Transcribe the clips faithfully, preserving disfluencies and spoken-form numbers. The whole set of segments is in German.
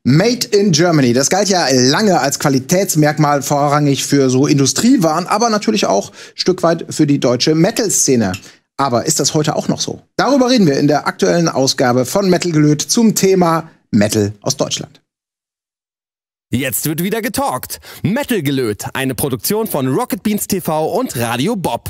Made in Germany. Das galt ja lange als Qualitätsmerkmal vorrangig für so Industriewaren, aber natürlich auch ein Stück weit für die deutsche Metal-Szene. Aber ist das heute auch noch so? Darüber reden wir in der aktuellen Ausgabe von Metal Gelöt zum Thema Metal aus Deutschland. Jetzt wird wieder getalkt. Metal Gelöt, eine Produktion von Rocket Beans T V und Radio Bob.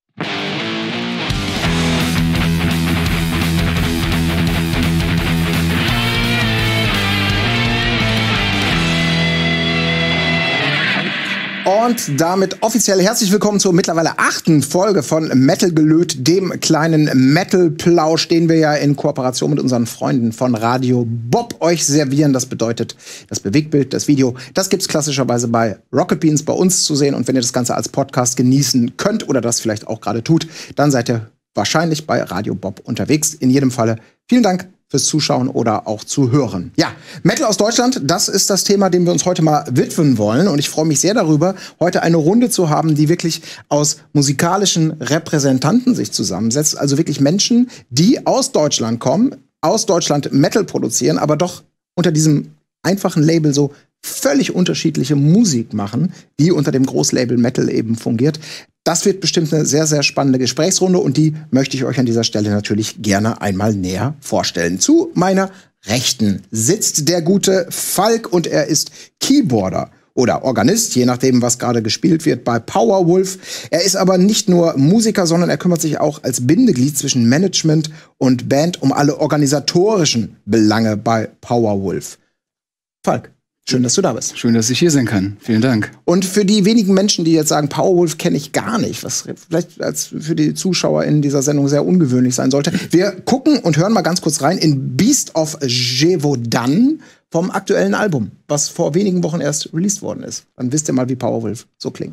Und damit offiziell herzlich willkommen zur mittlerweile achten Folge von Metal Gelöt, dem kleinen Metal-Plausch, den wir ja in Kooperation mit unseren Freunden von Radio Bob euch servieren. Das bedeutet, das Bewegtbild, das Video, das gibt's klassischerweise bei Rocket Beans bei uns zu sehen. Und wenn ihr das Ganze als Podcast genießen könnt oder das vielleicht auch gerade tut, dann seid ihr wahrscheinlich bei Radio Bob unterwegs. In jedem Falle vielen Dank fürs Zuschauen oder auch zu hören. Ja, Metal aus Deutschland, das ist das Thema, dem wir uns heute mal widmen wollen. Und ich freue mich sehr darüber, heute eine Runde zu haben, die wirklich aus musikalischen Repräsentanten sich zusammensetzt. Also wirklich Menschen, die aus Deutschland kommen, aus Deutschland Metal produzieren, aber doch unter diesem einfachen Label so völlig unterschiedliche Musik machen, die unter dem Großlabel Metal eben fungiert. Das wird bestimmt eine sehr, sehr spannende Gesprächsrunde und die möchte ich euch an dieser Stelle natürlich gerne einmal näher vorstellen. Zu meiner Rechten sitzt der gute Falk und er ist Keyboarder oder Organist, je nachdem, was gerade gespielt wird, bei Powerwolf. Er ist aber nicht nur Musiker, sondern er kümmert sich auch als Bindeglied zwischen Management und Band um alle organisatorischen Belange bei Powerwolf. Falk, schön, dass du da bist. Schön, dass ich hier sein kann. Vielen Dank. Und für die wenigen Menschen, die jetzt sagen, Powerwolf kenne ich gar nicht, was vielleicht als für die Zuschauer in dieser Sendung sehr ungewöhnlich sein sollte. Wir gucken und hören mal ganz kurz rein in Beast of Gévaudan vom aktuellen Album, was vor wenigen Wochen erst released worden ist. Dann wisst ihr mal, wie Powerwolf so klingt.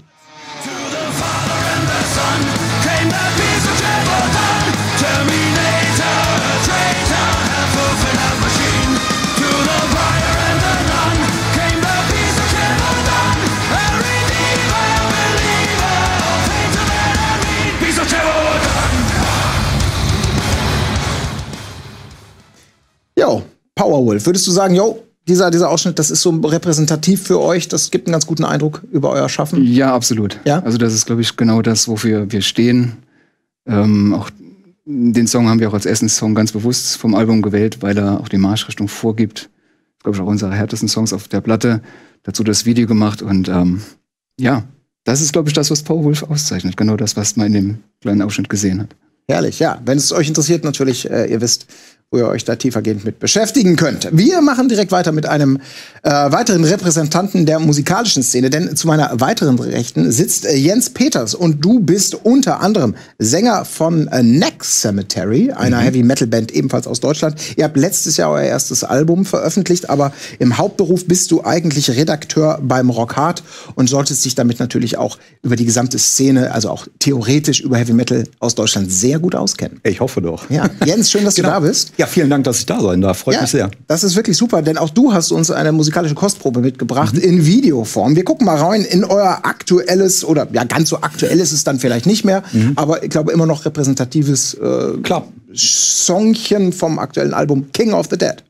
Jo, Powerwolf. Würdest du sagen, jo, dieser, dieser Ausschnitt, das ist so repräsentativ für euch, das gibt einen ganz guten Eindruck über euer Schaffen? Ja, absolut. Ja? Also das ist, glaube ich, genau das, wofür wir stehen. Ähm, auch den Song haben wir auch als ersten Song ganz bewusst vom Album gewählt, weil er auch die Marschrichtung vorgibt. Glaube ich, auch unsere härtesten Songs auf der Platte. Dazu das Video gemacht und ähm, ja, das ist, glaube ich, das, was Powerwolf auszeichnet. Genau das, was man in dem kleinen Ausschnitt gesehen hat. Herrlich, ja. Wenn es euch interessiert, natürlich, äh, ihr wisst, wo ihr euch da tiefergehend mit beschäftigen könnt. Wir machen direkt weiter mit einem äh, weiteren Repräsentanten der musikalischen Szene, denn zu meiner weiteren Rechten sitzt äh, Jens Peters und du bist unter anderem Sänger von äh, Neck Cemetery, einer mhm. Heavy-Metal-Band ebenfalls aus Deutschland. Ihr habt letztes Jahr euer erstes Album veröffentlicht, aber im Hauptberuf bist du eigentlich Redakteur beim Rock Hard und solltest dich damit natürlich auch über die gesamte Szene, also auch theoretisch über Heavy-Metal aus Deutschland sehr gut auskennen. Ich hoffe doch. Ja, Jens, schön, dass genau. du da bist. Ja, vielen Dank, dass ich da sein darf. Freut ja, mich sehr. Das ist wirklich super, denn auch du hast uns eine musikalische Kostprobe mitgebracht mhm. in Videoform. Wir gucken mal rein in euer aktuelles, oder ja, ganz so aktuell ist es dann vielleicht nicht mehr, mhm. aber ich glaube immer noch repräsentatives äh, Klar. Songchen vom aktuellen Album King of the Dead.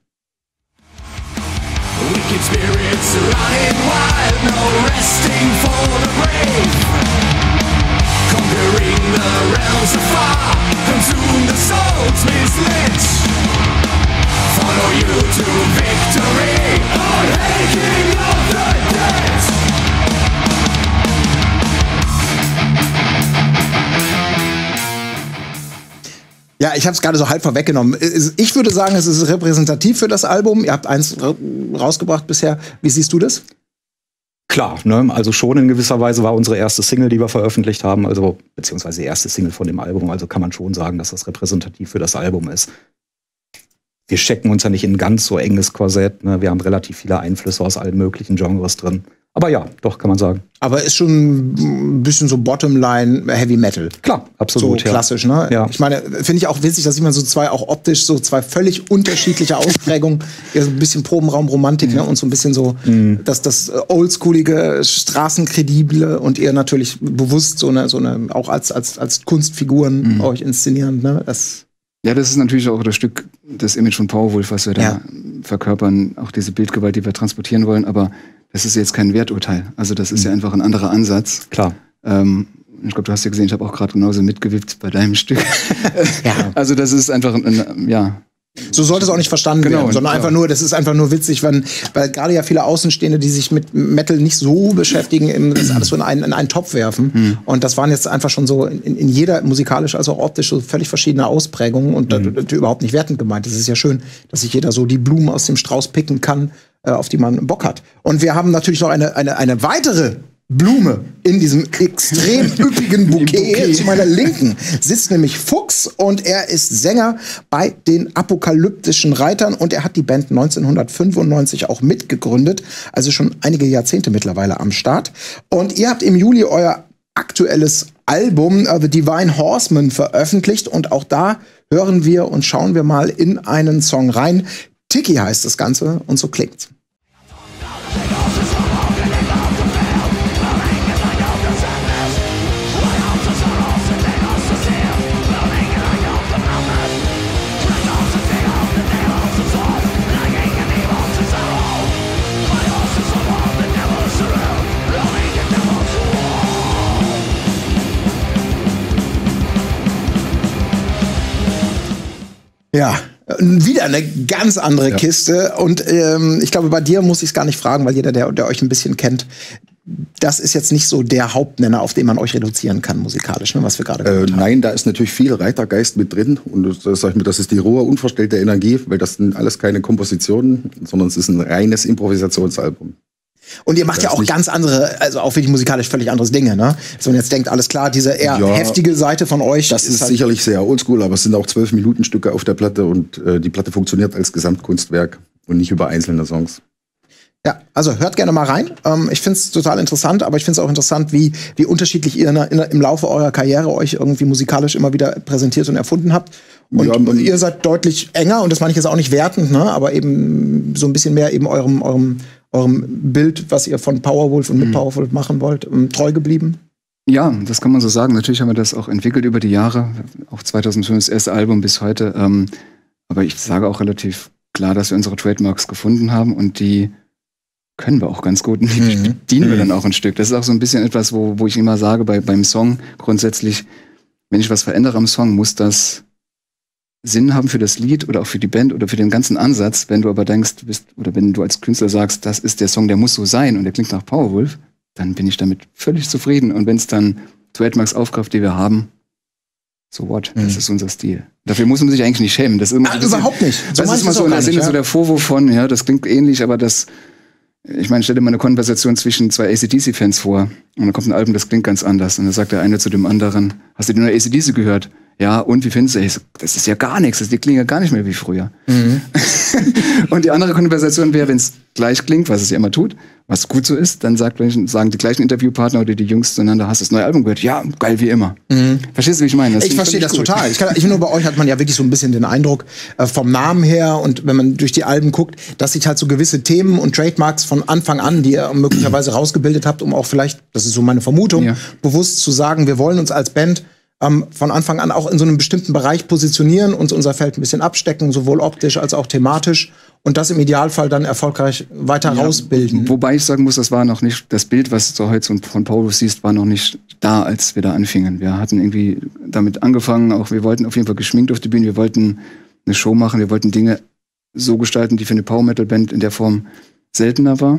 Wicked spirits running wild, no resting for the brave. Conquering the realms afar, consume the souls misled. Follow you to victory, oh hey, King of the Dead. Ja, ich habe es gerade so halb vorweggenommen. Ich würde sagen, es ist repräsentativ für das Album. Ihr habt eins rausgebracht bisher. Wie siehst du das? Klar, ne? Also schon in gewisser Weise war unsere erste Single, die wir veröffentlicht haben, also beziehungsweise die erste Single von dem Album, also kann man schon sagen, dass das repräsentativ für das Album ist. Wir stecken uns ja nicht in ein ganz so enges Korsett, ne? Wir haben relativ viele Einflüsse aus allen möglichen Genres drin. Aber ja, doch, kann man sagen. Aber ist schon ein bisschen so Bottomline Heavy Metal. Klar, absolut. So klassisch, ja. Ne? Ja. Ich meine, finde ich auch witzig, dass man so zwei, auch optisch, so zwei völlig unterschiedliche Ausprägungen, ja, so ein bisschen Probenraumromantik, mhm. ne? Und so ein bisschen so mhm. das, das oldschoolige, straßenkredible und ihr natürlich bewusst so eine, so eine auch als, als, als Kunstfiguren mhm. euch inszenieren, ne? Das ja, das ist natürlich auch das Stück das Image von Powerwolf, was wir da Ja. verkörpern, auch diese Bildgewalt, die wir transportieren wollen, aber das ist jetzt kein Werturteil. Also das ist Mhm. ja einfach ein anderer Ansatz. Klar. Ähm, ich glaube, du hast ja gesehen, ich habe auch gerade genauso mitgewippt bei deinem Stück. Ja. Also das ist einfach ein, ein ja. So sollte es auch nicht verstanden Genau, werden, sondern klar. einfach nur, das ist einfach nur witzig, wenn, weil gerade ja viele Außenstehende, die sich mit Metal nicht so beschäftigen, eben das alles so in einen, in einen Topf werfen. Mhm. Und das waren jetzt einfach schon so in, in jeder musikalisch als auch optisch so völlig verschiedene Ausprägungen und mhm. das, das überhaupt nicht wertend gemeint. Es ist ja schön, dass sich jeder so die Blumen aus dem Strauß picken kann, äh, auf die man Bock hat. Und wir haben natürlich noch eine, eine, eine weitere Blume in diesem extrem üppigen Bouquet. Zu meiner Linken sitzt nämlich Fuchs und er ist Sänger bei den Apokalyptischen Reitern und er hat die Band neunzehnhundertfünfundneunzig auch mitgegründet, also schon einige Jahrzehnte mittlerweile am Start. Und ihr habt im Juli euer aktuelles Album uh, The Divine Horseman veröffentlicht und auch da hören wir und schauen wir mal in einen Song rein. Tiki heißt das Ganze und so klingt's. Ja, wieder eine ganz andere ja. Kiste. Und ähm, ich glaube, bei dir muss ich es gar nicht fragen, weil jeder, der, der euch ein bisschen kennt, das ist jetzt nicht so der Hauptnenner, auf den man euch reduzieren kann musikalisch, ne, was wir gerade äh, Nein, da ist natürlich viel Reitergeist mit drin. Und das, sag ich mir, das ist die rohe, unverstellte Energie, weil das sind alles keine Kompositionen, sondern es ist ein reines Improvisationsalbum. Und ihr macht ja auch ganz andere, also auch wirklich musikalisch völlig anderes Dinge, ne? Dass man jetzt denkt, alles klar, diese eher ja, heftige Seite von euch. Das ist, ist halt sicherlich sehr oldschool, aber es sind auch zwölf Minuten Stücke auf der Platte und äh, die Platte funktioniert als Gesamtkunstwerk und nicht über einzelne Songs. Ja, also hört gerne mal rein. Ähm, ich finde es total interessant, aber ich finde es auch interessant, wie, wie unterschiedlich ihr in, in, im Laufe eurer Karriere euch irgendwie musikalisch immer wieder präsentiert und erfunden habt. Und, ja, und ihr seid deutlich enger, und das meine ich jetzt auch nicht wertend, ne, aber eben so ein bisschen mehr eben eurem, eurem, eurem Bild, was ihr von Powerwolf und mit mhm. Powerwolf machen wollt, treu geblieben. Ja, das kann man so sagen. Natürlich haben wir das auch entwickelt über die Jahre, auch zweitausendfünf das erste Album bis heute. Ähm, aber ich sage auch relativ klar, dass wir unsere Trademarks gefunden haben und die können wir auch ganz gut und die mhm. bedienen wir dann auch ein Stück. Das ist auch so ein bisschen etwas, wo, wo ich immer sage, bei, beim Song grundsätzlich, wenn ich was verändere am Song, muss das Sinn haben für das Lied oder auch für die Band oder für den ganzen Ansatz. Wenn du aber denkst, du bist, oder wenn du als Künstler sagst, das ist der Song, der muss so sein und der klingt nach Powerwolf, dann bin ich damit völlig zufrieden. Und wenn es dann Trademarks aufgreift, die wir haben, so what, mhm. das ist unser Stil. Dafür muss man sich eigentlich nicht schämen. Das ist immer ah, ein bisschen, überhaupt nicht. So das ist mal so in der Sinne, ja. so der Vorwurf von, ja, das klingt ähnlich, aber das, ich meine, stell dir mal eine Konversation zwischen zwei A C D C-Fans vor und dann kommt ein Album, das klingt ganz anders. Und dann sagt der eine zu dem anderen, hast du die neue A C D C gehört? Ja, und wie findest du? Ich so, das ist ja gar nichts, die klingen ja gar nicht mehr wie früher. Mhm. Und die andere Konversation wäre, wenn es gleich klingt, was es ja immer tut, was gut so ist, dann sagt, sagen die gleichen Interviewpartner oder die Jungs zueinander, hast du das neue Album gehört? Ja, geil wie immer. Mhm. Verstehst du, wie ich meine? Das ich verstehe das gut. total. Ich, kann, ich finde, bei euch hat man ja wirklich so ein bisschen den Eindruck, äh, vom Namen her und wenn man durch die Alben guckt, dass sich halt so gewisse Themen und Trademarks von Anfang an, die ihr möglicherweise rausgebildet habt, um auch vielleicht, das ist so meine Vermutung, ja. bewusst zu sagen, wir wollen uns als Band Ähm, von Anfang an auch in so einem bestimmten Bereich positionieren, uns unser Feld ein bisschen abstecken, sowohl optisch als auch thematisch und das im Idealfall dann erfolgreich weiter ja, rausbilden. Wobei ich sagen muss, das war noch nicht, das Bild, was du heute von Powerwolf siehst, war noch nicht da, als wir da anfingen. Wir hatten irgendwie damit angefangen, auch wir wollten auf jeden Fall geschminkt auf die Bühne, wir wollten eine Show machen, wir wollten Dinge so gestalten, die für eine Power-Metal-Band in der Form seltener war.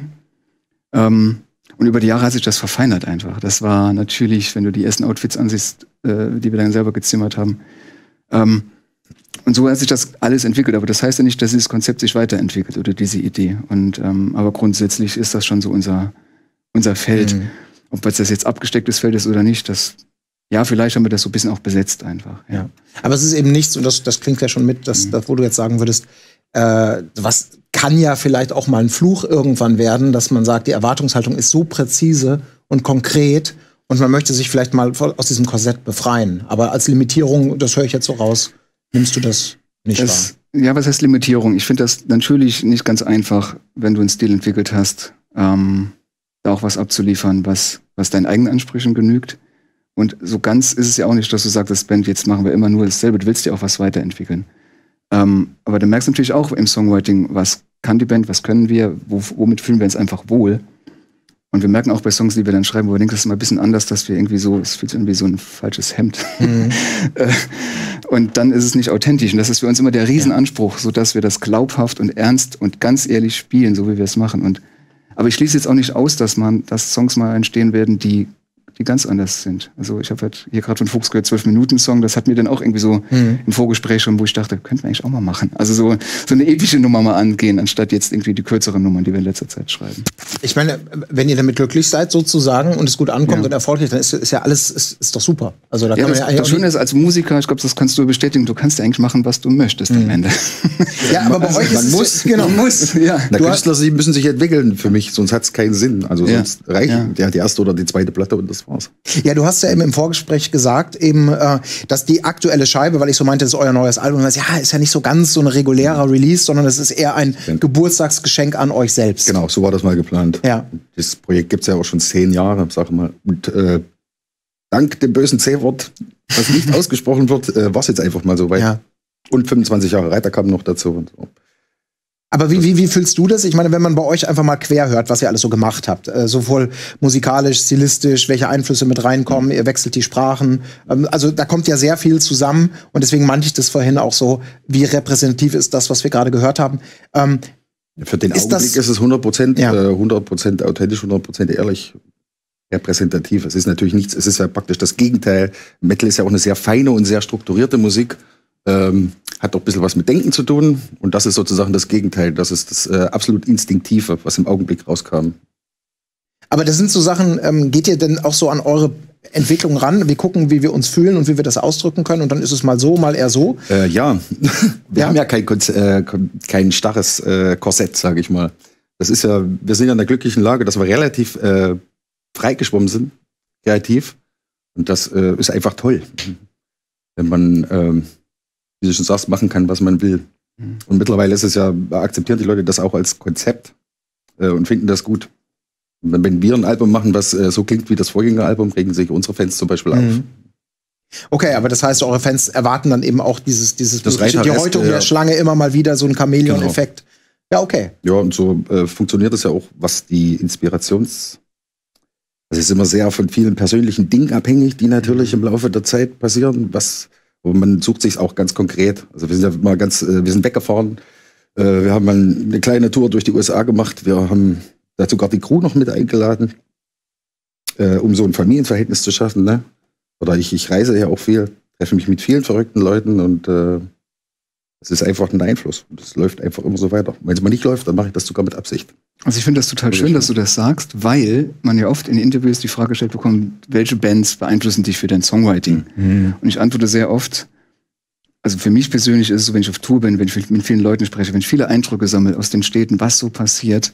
Ähm, Und über die Jahre hat sich das verfeinert einfach. Das war natürlich, wenn du die ersten Outfits ansiehst, äh, die wir dann selber gezimmert haben. Ähm, und so hat sich das alles entwickelt. Aber das heißt ja nicht, dass dieses Konzept sich weiterentwickelt oder diese Idee. Und ähm, aber grundsätzlich ist das schon so unser, unser Feld. Mhm. Ob das jetzt abgestecktes Feld ist oder nicht, das, ja, vielleicht haben wir das so ein bisschen auch besetzt einfach. Ja. Ja. Aber es ist eben nichts, und das, das klingt ja schon mit, dass, mhm. das, wo du jetzt sagen würdest, äh, was kann ja vielleicht auch mal ein Fluch irgendwann werden, dass man sagt, die Erwartungshaltung ist so präzise und konkret und man möchte sich vielleicht mal aus diesem Korsett befreien. Aber als Limitierung, das höre ich jetzt so raus, nimmst du das nicht das, wahr? Ja, was heißt Limitierung? Ich finde das natürlich nicht ganz einfach, wenn du einen Stil entwickelt hast, ähm, da auch was abzuliefern, was, was deinen eigenen Ansprüchen genügt. Und so ganz ist es ja auch nicht, dass du sagst, das Band, jetzt machen wir immer nur dasselbe, du willst ja auch was weiterentwickeln. Ähm, aber du merkst natürlich auch im Songwriting, was kann die Band, was können wir, wo, womit fühlen wir uns einfach wohl. Und wir merken auch bei Songs, die wir dann schreiben, wo wir denken, das ist mal ein bisschen anders, dass wir irgendwie so, es fühlt sich an wie so ein falsches Hemd. Mhm. Und dann ist es nicht authentisch. Und das ist für uns immer der Riesenanspruch, so dass wir das glaubhaft und ernst und ganz ehrlich spielen, so wie wir es machen. Und, aber ich schließe jetzt auch nicht aus, dass man, dass Songs mal entstehen werden, die die ganz anders sind. Also ich habe halt hier gerade von Fuchs gehört, zwölf-Minuten-Song, das hat mir dann auch irgendwie so mhm. im Vorgespräch schon, wo ich dachte, könnten wir eigentlich auch mal machen. Also so, so eine epische Nummer mal angehen, anstatt jetzt irgendwie die kürzeren Nummern, die wir in letzter Zeit schreiben. Ich meine, wenn ihr damit glücklich seid sozusagen und es gut ankommt ja. und erfolgreich, dann ist, ist ja alles, ist, ist doch super. Also da ja, kann das, man ja das Schöne ist, als Musiker, ich glaube, das kannst du bestätigen, du kannst ja eigentlich machen, was du möchtest mhm. am Ende. Ja, aber bei also, euch ist man muss, genau. Man muss, ja. Na, Künstler, sie müssen sich entwickeln für mich, sonst hat es keinen Sinn. Also ja. sonst reicht ja. ja die erste oder die zweite Platte und das war's. Ja, du hast ja eben im Vorgespräch gesagt, eben, äh, dass die aktuelle Scheibe, weil ich so meinte, das ist euer neues Album, ja, ist ja nicht so ganz so ein regulärer Release, sondern es ist eher ein ja. Geburtstagsgeschenk an euch selbst. Genau, so war das mal geplant. Ja. Das Projekt gibt's ja auch schon zehn Jahre, sag mal. Und äh, dank dem bösen C-Wort, das nicht ausgesprochen wird, äh, war es jetzt einfach mal so weit. Ja. Und fünfundzwanzig Jahre Reiter kamen noch dazu. Und so. Aber wie, wie, wie fühlst du das? Ich meine, wenn man bei euch einfach mal quer hört, was ihr alles so gemacht habt, äh, sowohl musikalisch, stilistisch, welche Einflüsse mit reinkommen, ihr wechselt die Sprachen, ähm, also da kommt ja sehr viel zusammen und deswegen meinte ich das vorhin auch so, wie repräsentativ ist das, was wir gerade gehört haben. Ähm, Für den ist Augenblick das, ist es hundert Prozent, ja. äh, hundert Prozent authentisch, hundert Prozent ehrlich. Repräsentativ. Es ist natürlich nichts, es ist ja praktisch das Gegenteil. Metal ist ja auch eine sehr feine und sehr strukturierte Musik. Ähm, hat auch ein bisschen was mit Denken zu tun. Und das ist sozusagen das Gegenteil. Das ist das äh, absolut Instinktive, was im Augenblick rauskam. Aber das sind so Sachen, ähm, geht ihr denn auch so an eure Entwicklung ran? Wir gucken, wie wir uns fühlen und wie wir das ausdrücken können. Und dann ist es mal so, mal eher so. Äh, ja, wir ja. haben ja kein, äh, kein starres äh, Korsett, sage ich mal. Das ist ja, wir sind ja in der glücklichen Lage, dass wir relativ äh, freigeschwommen sind, kreativ. Und das äh, ist einfach toll. Wenn man, ähm, wie du schon sagst, machen kann, was man will. Mhm. Und mittlerweile ist es ja, akzeptieren die Leute das auch als Konzept äh, und finden das gut. Und wenn, wenn wir ein Album machen, was äh, so klingt wie das Vorgängeralbum, regen sich unsere Fans zum Beispiel mhm. auf. Okay, aber das heißt, eure Fans erwarten dann eben auch dieses, dieses das die Häutung ja. der Schlange immer mal wieder, so ein Chamäleon-Effekt. Genau. Ja, okay. Ja, und so äh, funktioniert es ja auch, was die Inspirations... Das ist immer sehr von vielen persönlichen Dingen abhängig, die natürlich im Laufe der Zeit passieren. Was, wo man sucht sich auch ganz konkret. Also wir sind ja mal ganz, äh, wir sind weggefahren. Äh, wir haben mal eine kleine Tour durch die U S A gemacht. Wir haben dazu sogar die Crew noch mit eingeladen, äh, um so ein Familienverhältnis zu schaffen. Ne? Oder ich, ich reise ja auch viel, treffe mich mit vielen verrückten Leuten und äh, es ist einfach ein Einfluss. Und es läuft einfach immer so weiter. Wenn es mal nicht läuft, dann mache ich das sogar mit Absicht. Also ich finde das total schön, dass du das sagst, weil man ja oft in Interviews die Frage gestellt bekommt, welche Bands beeinflussen dich für dein Songwriting? Mhm. Und ich antworte sehr oft, also für mich persönlich ist es so, wenn ich auf Tour bin, wenn ich mit vielen Leuten spreche, wenn ich viele Eindrücke sammle aus den Städten, was so passiert,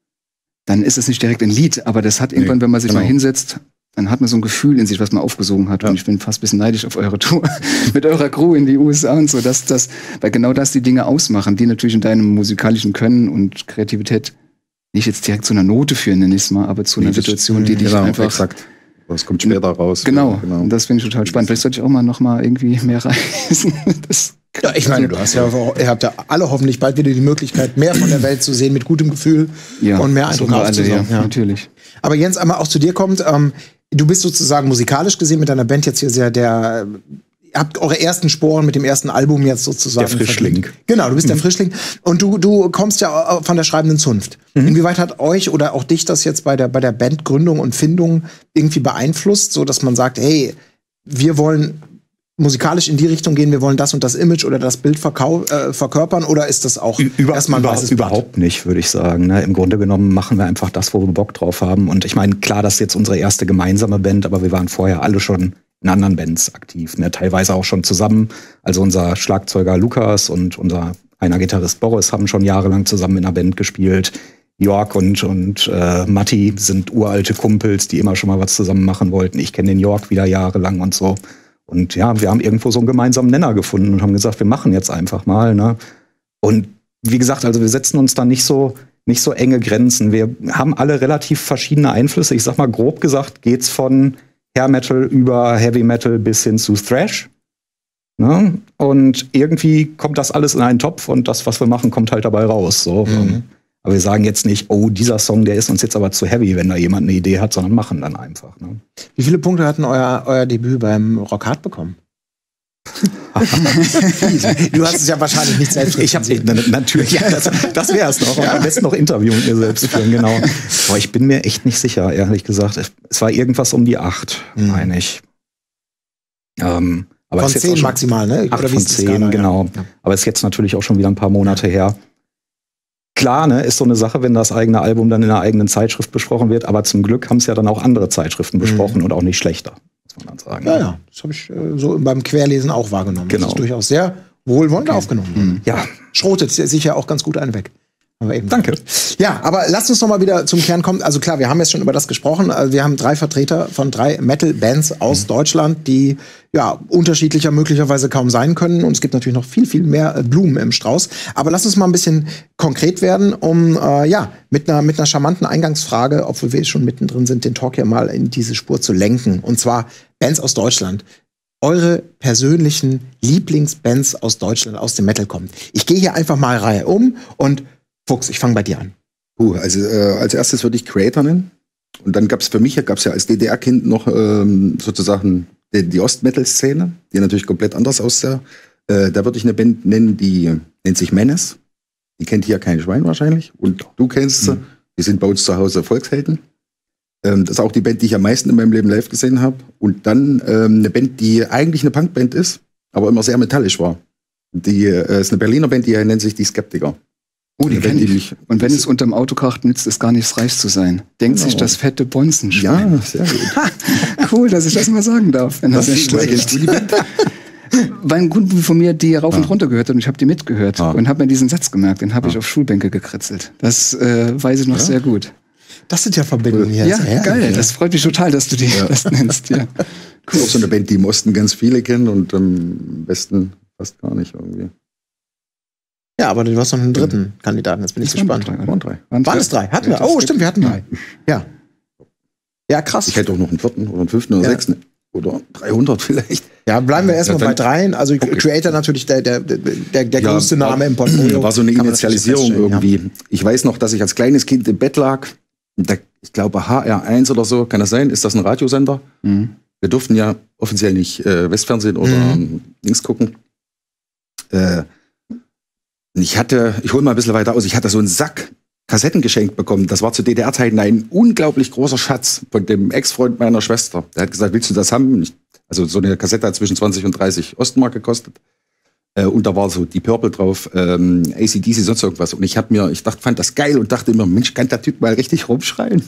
dann ist es nicht direkt ein Lied, aber das hat irgendwann, nee, wenn man sich genau. mal hinsetzt, dann hat man so ein Gefühl in sich, was man aufgesogen hat. Ja. Und ich bin fast ein bisschen neidisch auf eure Tour mit eurer Crew in die U S A und so, dass das, weil genau das die Dinge ausmachen, die natürlich in deinem musikalischen Können und Kreativität nicht jetzt direkt zu einer Note führen, nenne ich es mal, aber zu einer Situation, die dich genau, einfach... Exakt. Das kommt später raus. Genau, ja, genau. Und das finde ich total spannend. Vielleicht sollte ich auch mal noch mal irgendwie mehr reisen. Das ja, ich meine, du hast ja, ihr habt ja alle hoffentlich bald wieder die Möglichkeit, mehr von der Welt zu sehen, mit gutem Gefühl ja, und mehr Eindruck aufzusaugen. Ja, ja, natürlich. Aber Jens, einmal auch zu dir kommt, ähm, du bist sozusagen musikalisch gesehen mit deiner Band jetzt hier sehr der... Ihr habt eure ersten Sporen mit dem ersten Album jetzt sozusagen. Der Frischling. Verdient. Genau, du bist der Frischling. Und du, du kommst ja von der schreibenden Zunft. Mhm. Inwieweit hat euch oder auch dich das jetzt bei der, bei der Bandgründung und Findung irgendwie beeinflusst, so dass man sagt, hey, wir wollen musikalisch in die Richtung gehen, wir wollen das und das Image oder das Bild verkau äh, verkörpern, oder ist das auch Über, erstmal ein weißes Blatt? Überhaupt nicht, würde ich sagen. Ne? Im Grunde genommen machen wir einfach das, wo wir Bock drauf haben. Und ich meine, klar, das ist jetzt unsere erste gemeinsame Band, aber wir waren vorher alle schon in anderen Bands aktiv, ne? Teilweise auch schon zusammen. Also unser Schlagzeuger Lukas und unser einer Gitarrist Boris haben schon jahrelang zusammen in einer Band gespielt. Jörg und, und äh, Matti sind uralte Kumpels, die immer schon mal was zusammen machen wollten. Ich kenne den Jörg wieder jahrelang und so. Und ja, wir haben irgendwo so einen gemeinsamen Nenner gefunden und haben gesagt, wir machen jetzt einfach mal. Ne? Und wie gesagt, also wir setzen uns da nicht so, nicht so enge Grenzen. Wir haben alle relativ verschiedene Einflüsse. Ich sag mal, grob gesagt geht's von Hair Metal über Heavy Metal bis hin zu Thrash. Ne? Und irgendwie kommt das alles in einen Topf und das, was wir machen, kommt halt dabei raus. So. Mhm. Aber wir sagen jetzt nicht, oh, dieser Song, der ist uns jetzt aber zu heavy, wenn da jemand eine Idee hat, sondern machen dann einfach. Ne? Wie viele Punkte hat denn euer, euer Debüt beim Rock Hard bekommen? Du hast es ja wahrscheinlich nicht selbst Ich habe natürlich, ja, das, das wäre es noch. Und am besten noch Interview mit mir selbst führen, genau. Aber ich bin mir echt nicht sicher, ehrlich gesagt. Es war irgendwas um die acht, mhm. meine ich. Ähm, aber von zehn maximal, ne? Acht von zehn, genau. Ja. Aber ist jetzt natürlich auch schon wieder ein paar Monate her. Klar, ne, ist so eine Sache, wenn das eigene Album dann in einer eigenen Zeitschrift besprochen wird. Aber zum Glück haben es ja dann auch andere Zeitschriften besprochen mhm. und auch nicht schlechter. Muss man dann sagen. Ja, ja, das habe ich äh, so beim Querlesen auch wahrgenommen. Genau. Das ist durchaus sehr wohlwollend okay. aufgenommen. Mhm. Ja. Schrotet sich ja auch ganz gut einen weg. Aber eben Danke. Ja, aber lasst uns noch mal wieder zum Kern kommen. Also klar, wir haben jetzt schon über das gesprochen. Also wir haben drei Vertreter von drei Metal-Bands aus mhm. Deutschland, die ja unterschiedlicher möglicherweise kaum sein können. Und es gibt natürlich noch viel, viel mehr äh, Blumen im Strauß. Aber lasst uns mal ein bisschen konkret werden, um äh, ja mit einer mit einer charmanten Eingangsfrage, obwohl wir schon mittendrin sind, den Talk hier mal in diese Spur zu lenken. Und zwar Bands aus Deutschland. Eure persönlichen Lieblingsbands aus Deutschland, aus dem Metal kommen. Ich gehe hier einfach mal Reihe um und Fuchs, ich fange bei dir an. Puh, also äh, als erstes würde ich Creator nennen. Und dann gab es für mich, gab es ja als D D R-Kind noch ähm, sozusagen die, die Ost-Metal-Szene, die natürlich komplett anders aussah. Äh, da würde ich eine Band nennen, die nennt sich Menace. Die kennt hier kein Schwein wahrscheinlich. Und du kennst sie. Mhm. Die sind bei uns zu Hause Volkshelden. Ähm, das ist auch die Band, die ich am meisten in meinem Leben live gesehen habe. Und dann ähm, eine Band, die eigentlich eine Punkband ist, aber immer sehr metallisch war. Die äh, ist eine Berliner Band, die nennt sich die Skeptiker. Oh, die kenne ich. Und wenn es unterm Autokracht nützt, es gar nicht reich zu sein. Denkt genau. sich das fette Bonzenschwein. Ja, sehr gut. Cool, dass ich das mal sagen darf. Wenn das nicht schlecht. Weil ein Kumpel von mir die rauf und runter gehört hat und ich habe die mitgehört ah. und habe mir diesen Satz gemerkt. Den habe ah. ich auf Schulbänke gekritzelt. Das äh, weiß ich noch ja. sehr gut. Das sind ja Verbindungen hier. Ja, ja geil. Ja. Das freut mich total, dass du die ja. das nennst. Ja. Cool. Auch so eine Band, die im Osten ganz viele kennen und am besten fast gar nicht irgendwie. Ja, aber du hast noch einen dritten mhm. Kandidaten. Jetzt bin ich gespannt. Drei, waren drei. Waren es drei? Hatten wir? Oh, stimmt, wir hatten drei. Ja. Ja, krass. Ich hätte auch noch einen vierten oder einen fünften oder ja. sechsten. Oder dreihundert vielleicht. Ja, bleiben wir erstmal ja, bei dreien. Also okay. Creator natürlich der, der, der, der ja, größte Name im Portfolio. War so eine Initialisierung irgendwie. Ja. Ich weiß noch, dass ich als kleines Kind im Bett lag. Der, ich glaube H R eins oder so, kann das sein? Ist das ein Radiosender? Mhm. Wir durften ja offiziell nicht äh, Westfernsehen oder mhm. Dings gucken. Äh, Ich hatte, ich hole mal ein bisschen weiter aus, ich hatte so einen Sack Kassetten geschenkt bekommen. Das war zu D D R-Zeiten ein unglaublich großer Schatz von dem Ex-Freund meiner Schwester. Der hat gesagt, willst du das haben? Also so eine Kassette hat zwischen zwanzig und dreißig Ostmark gekostet. Äh, und da war so die Purple drauf, ähm, A C D C, sonst irgendwas. Und ich hab mir, ich dachte, fand das geil und dachte immer, Mensch, kann der Typ mal richtig rumschreien?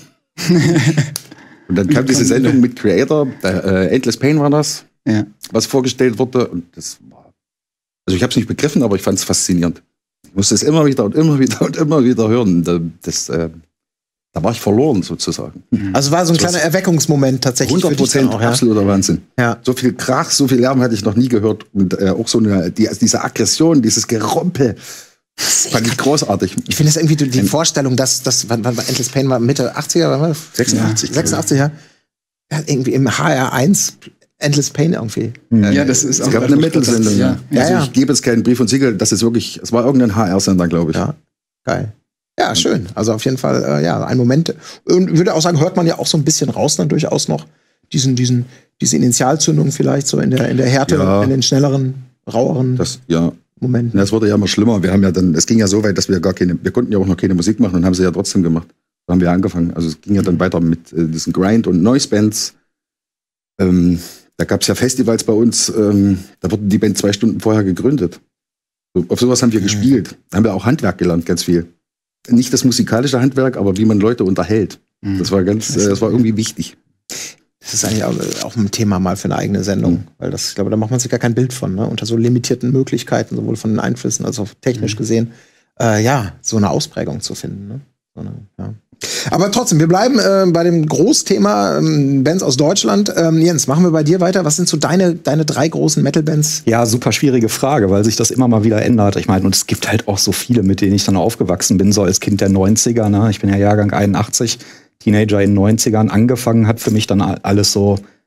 Und dann kam diese Sendung mit Creator, der, äh, Endless Pain war das, ja. was vorgestellt wurde. Und das war, also ich habe es nicht begriffen, aber ich fand es faszinierend. Ich musste es immer wieder und immer wieder und immer wieder hören. Das, äh, da war ich verloren sozusagen. Also war so ein kleiner Erweckungsmoment tatsächlich. hundert Prozent auch, ja? Absoluter Wahnsinn. Ja. So viel Krach, so viel Lärm hatte ich noch nie gehört. Und äh, auch so eine, die, diese Aggression, dieses Gerompel, fand ich großartig. Ich finde es irgendwie die ähm, Vorstellung, dass, dass wann, wann war Endless Pain war Mitte achtziger, wann war das? sechsundachtzig. Ja, sechsundachtzig, ja. Ja, irgendwie im H R eins Endless Pain irgendwie. Ja, das ist es auch gab eine Metal-Sendung. Ja. Ja, also ja. ich gebe jetzt keinen Brief und Siegel, das ist wirklich, es war irgendein H R-Sender, glaube ich. Ja, geil. Ja, schön. Also auf jeden Fall, äh, ja, ein Moment. Und würde auch sagen, hört man ja auch so ein bisschen raus dann durchaus noch diesen, diesen, diese Initialzündung vielleicht so in der, in der Härte, ja. in den schnelleren, raueren das, ja. Momenten. Das wurde ja immer schlimmer. Wir haben ja dann, es ging ja so weit, dass wir gar keine, wir konnten ja auch noch keine Musik machen und haben sie ja trotzdem gemacht. Da haben wir angefangen. Also es ging ja dann weiter mit äh, diesen Grind- und Noise-Bands. Ähm, da gab es ja Festivals bei uns, ähm, da wurde die Band zwei Stunden vorher gegründet. So, auf sowas haben wir mhm. gespielt. Da haben wir auch Handwerk gelernt, ganz viel. Nicht das musikalische Handwerk, aber wie man Leute unterhält. Mhm. Das war ganz, äh, das war irgendwie wichtig. Das ist eigentlich auch, auch ein Thema mal für eine eigene Sendung. Mhm. Weil das, ich glaube, da macht man sich gar kein Bild von, ne? Unter so limitierten Möglichkeiten, sowohl von den Einflüssen als auch technisch mhm. gesehen, äh, ja, so eine Ausprägung zu finden. Ne? So eine, ja. Aber trotzdem, wir bleiben äh, bei dem Großthema ähm, Bands aus Deutschland. Ähm, Jens, machen wir bei dir weiter. Was sind so deine, deine drei großen Metal-Bands? Ja, super schwierige Frage, weil sich das immer mal wieder ändert. Ich meine, und es gibt halt auch so viele, mit denen ich dann aufgewachsen bin, so als Kind der neunziger. Ne? Ich bin ja Jahrgang einundachtzig, Teenager in den neunzigern. Angefangen hat für mich dann alles so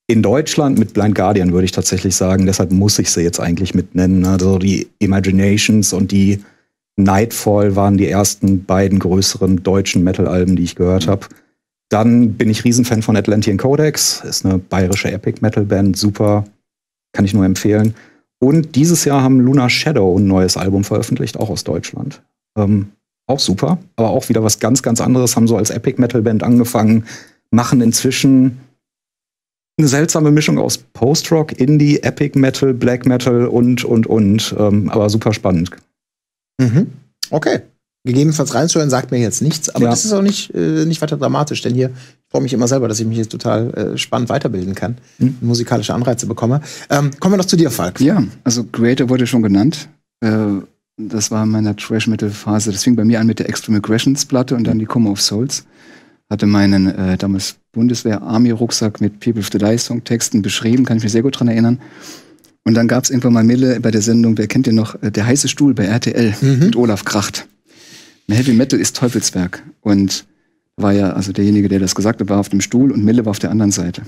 In Deutschland mit Blind Guardian würde ich tatsächlich sagen, deshalb muss ich sie jetzt eigentlich mit nennen. Also die Imaginations und die Nightfall waren die ersten beiden größeren deutschen Metal-Alben, die ich gehört habe. Dann bin ich Riesenfan von Atlantean Codex, ist eine bayerische Epic-Metal-Band, super, kann ich nur empfehlen. Und dieses Jahr haben Lunar Shadow ein neues Album veröffentlicht, auch aus Deutschland. Ähm, auch super, aber auch wieder was ganz, ganz anderes, haben so als Epic-Metal-Band angefangen, machen inzwischen eine seltsame Mischung aus Post-Rock, Indie, Epic Metal, Black Metal und, und, und. Ähm, aber super spannend. Mhm. Okay. Gegebenenfalls reinzuhören, sagt mir jetzt nichts, aber Ja. das ist auch nicht, äh, nicht weiter dramatisch, denn hier freue ich mich immer selber, dass ich mich jetzt total äh, spannend weiterbilden kann, Mhm. musikalische Anreize bekomme. Ähm, kommen wir noch zu dir, Falk. Ja, also Creator wurde schon genannt. Äh, das war in meiner Trash-Metal-Phase. Das fing bei mir an mit der Extreme Aggressions-Platte und dann die Coma of Souls. Hatte meinen äh, damals Bundeswehr-Army-Rucksack mit People of the Die-Songtexten beschrieben, kann ich mich sehr gut dran erinnern. Und dann gab es irgendwann mal Mille bei der Sendung, wer kennt den noch, äh, Der heiße Stuhl bei R T L Mhm. mit Olaf Kracht. Heavy Metal ist Teufelswerk. Und war ja, also derjenige, der das gesagt hat, war auf dem Stuhl und Mille war auf der anderen Seite.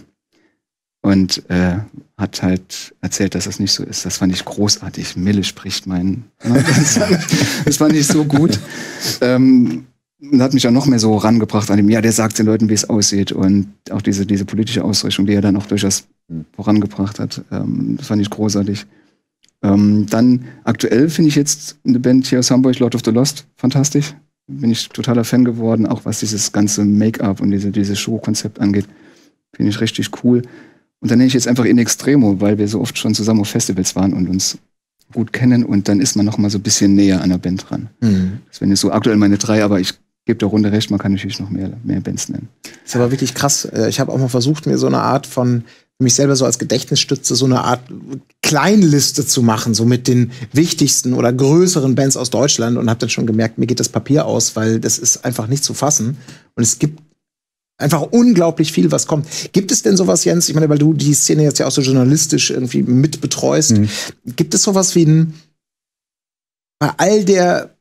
Und äh, hat halt erzählt, dass das nicht so ist. Das fand ich großartig. Mille spricht meinen. Ne? Das, das fand ich so gut. Ähm, und hat mich dann noch mehr so rangebracht an ihm. Ja, der sagt den Leuten, wie es aussieht. Und auch diese, diese politische Ausrichtung, die er dann auch durchaus vorangebracht hat. Ähm, das fand ich großartig. Ähm, dann aktuell finde ich jetzt eine Band hier aus Hamburg, Lord of the Lost, fantastisch. Bin ich totaler Fan geworden, auch was dieses ganze Make-up und diese, dieses Show-Konzept angeht. Finde ich richtig cool. Und dann nenne ich jetzt einfach In Extremo, weil wir so oft schon zusammen auf Festivals waren und uns gut kennen. Und dann ist man noch mal so ein bisschen näher an der Band dran. Mhm. Das wären jetzt so aktuell meine drei, aber ich gebe der Runde recht, man kann natürlich noch mehr, mehr Bands nennen. Das ist aber wirklich krass. Äh, Ich habe auch mal versucht, mir so eine Art von, mich selber so als Gedächtnisstütze, so eine Art Kleinliste zu machen, so mit den wichtigsten oder größeren Bands aus Deutschland und habe dann schon gemerkt, mir geht das Papier aus, weil das ist einfach nicht zu fassen. Und es gibt einfach unglaublich viel, was kommt. Gibt es denn sowas, Jens? Ich meine, weil du die Szene jetzt ja auch so journalistisch irgendwie mit betreust. Mhm. Gibt es sowas wie ein, bei all der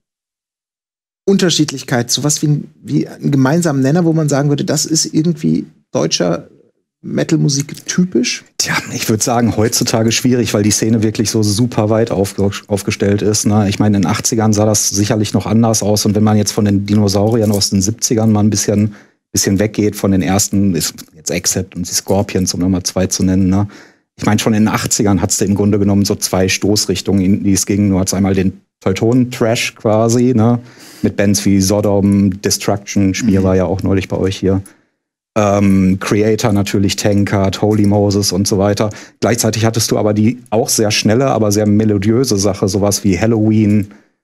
Unterschiedlichkeit, sowas wie ein, wie einen gemeinsamen Nenner, wo man sagen würde, das ist irgendwie deutscher Metal-Musik typisch? Tja, ich würde sagen, heutzutage schwierig, weil die Szene wirklich so super weit aufge aufgestellt ist. Ne? Ich meine, in den achtzigern sah das sicherlich noch anders aus. Und wenn man jetzt von den Dinosauriern aus den siebzigern mal ein bisschen, bisschen weggeht, von den ersten, ist jetzt Accept und die Scorpions, um nochmal zwei zu nennen. Ne? Ich meine, schon in den achtzigern hat es im Grunde genommen so zwei Stoßrichtungen, in die es ging. Du hattest einmal den Teutonen-Trash quasi, ne? Mit Bands wie Sodom, Destruction, Schmier mhm. war ja auch neulich bei euch hier. Ähm, Creator natürlich, Tankard, Holy Moses und so weiter. Gleichzeitig hattest du aber die auch sehr schnelle, aber sehr melodiöse Sache, sowas wie Halloween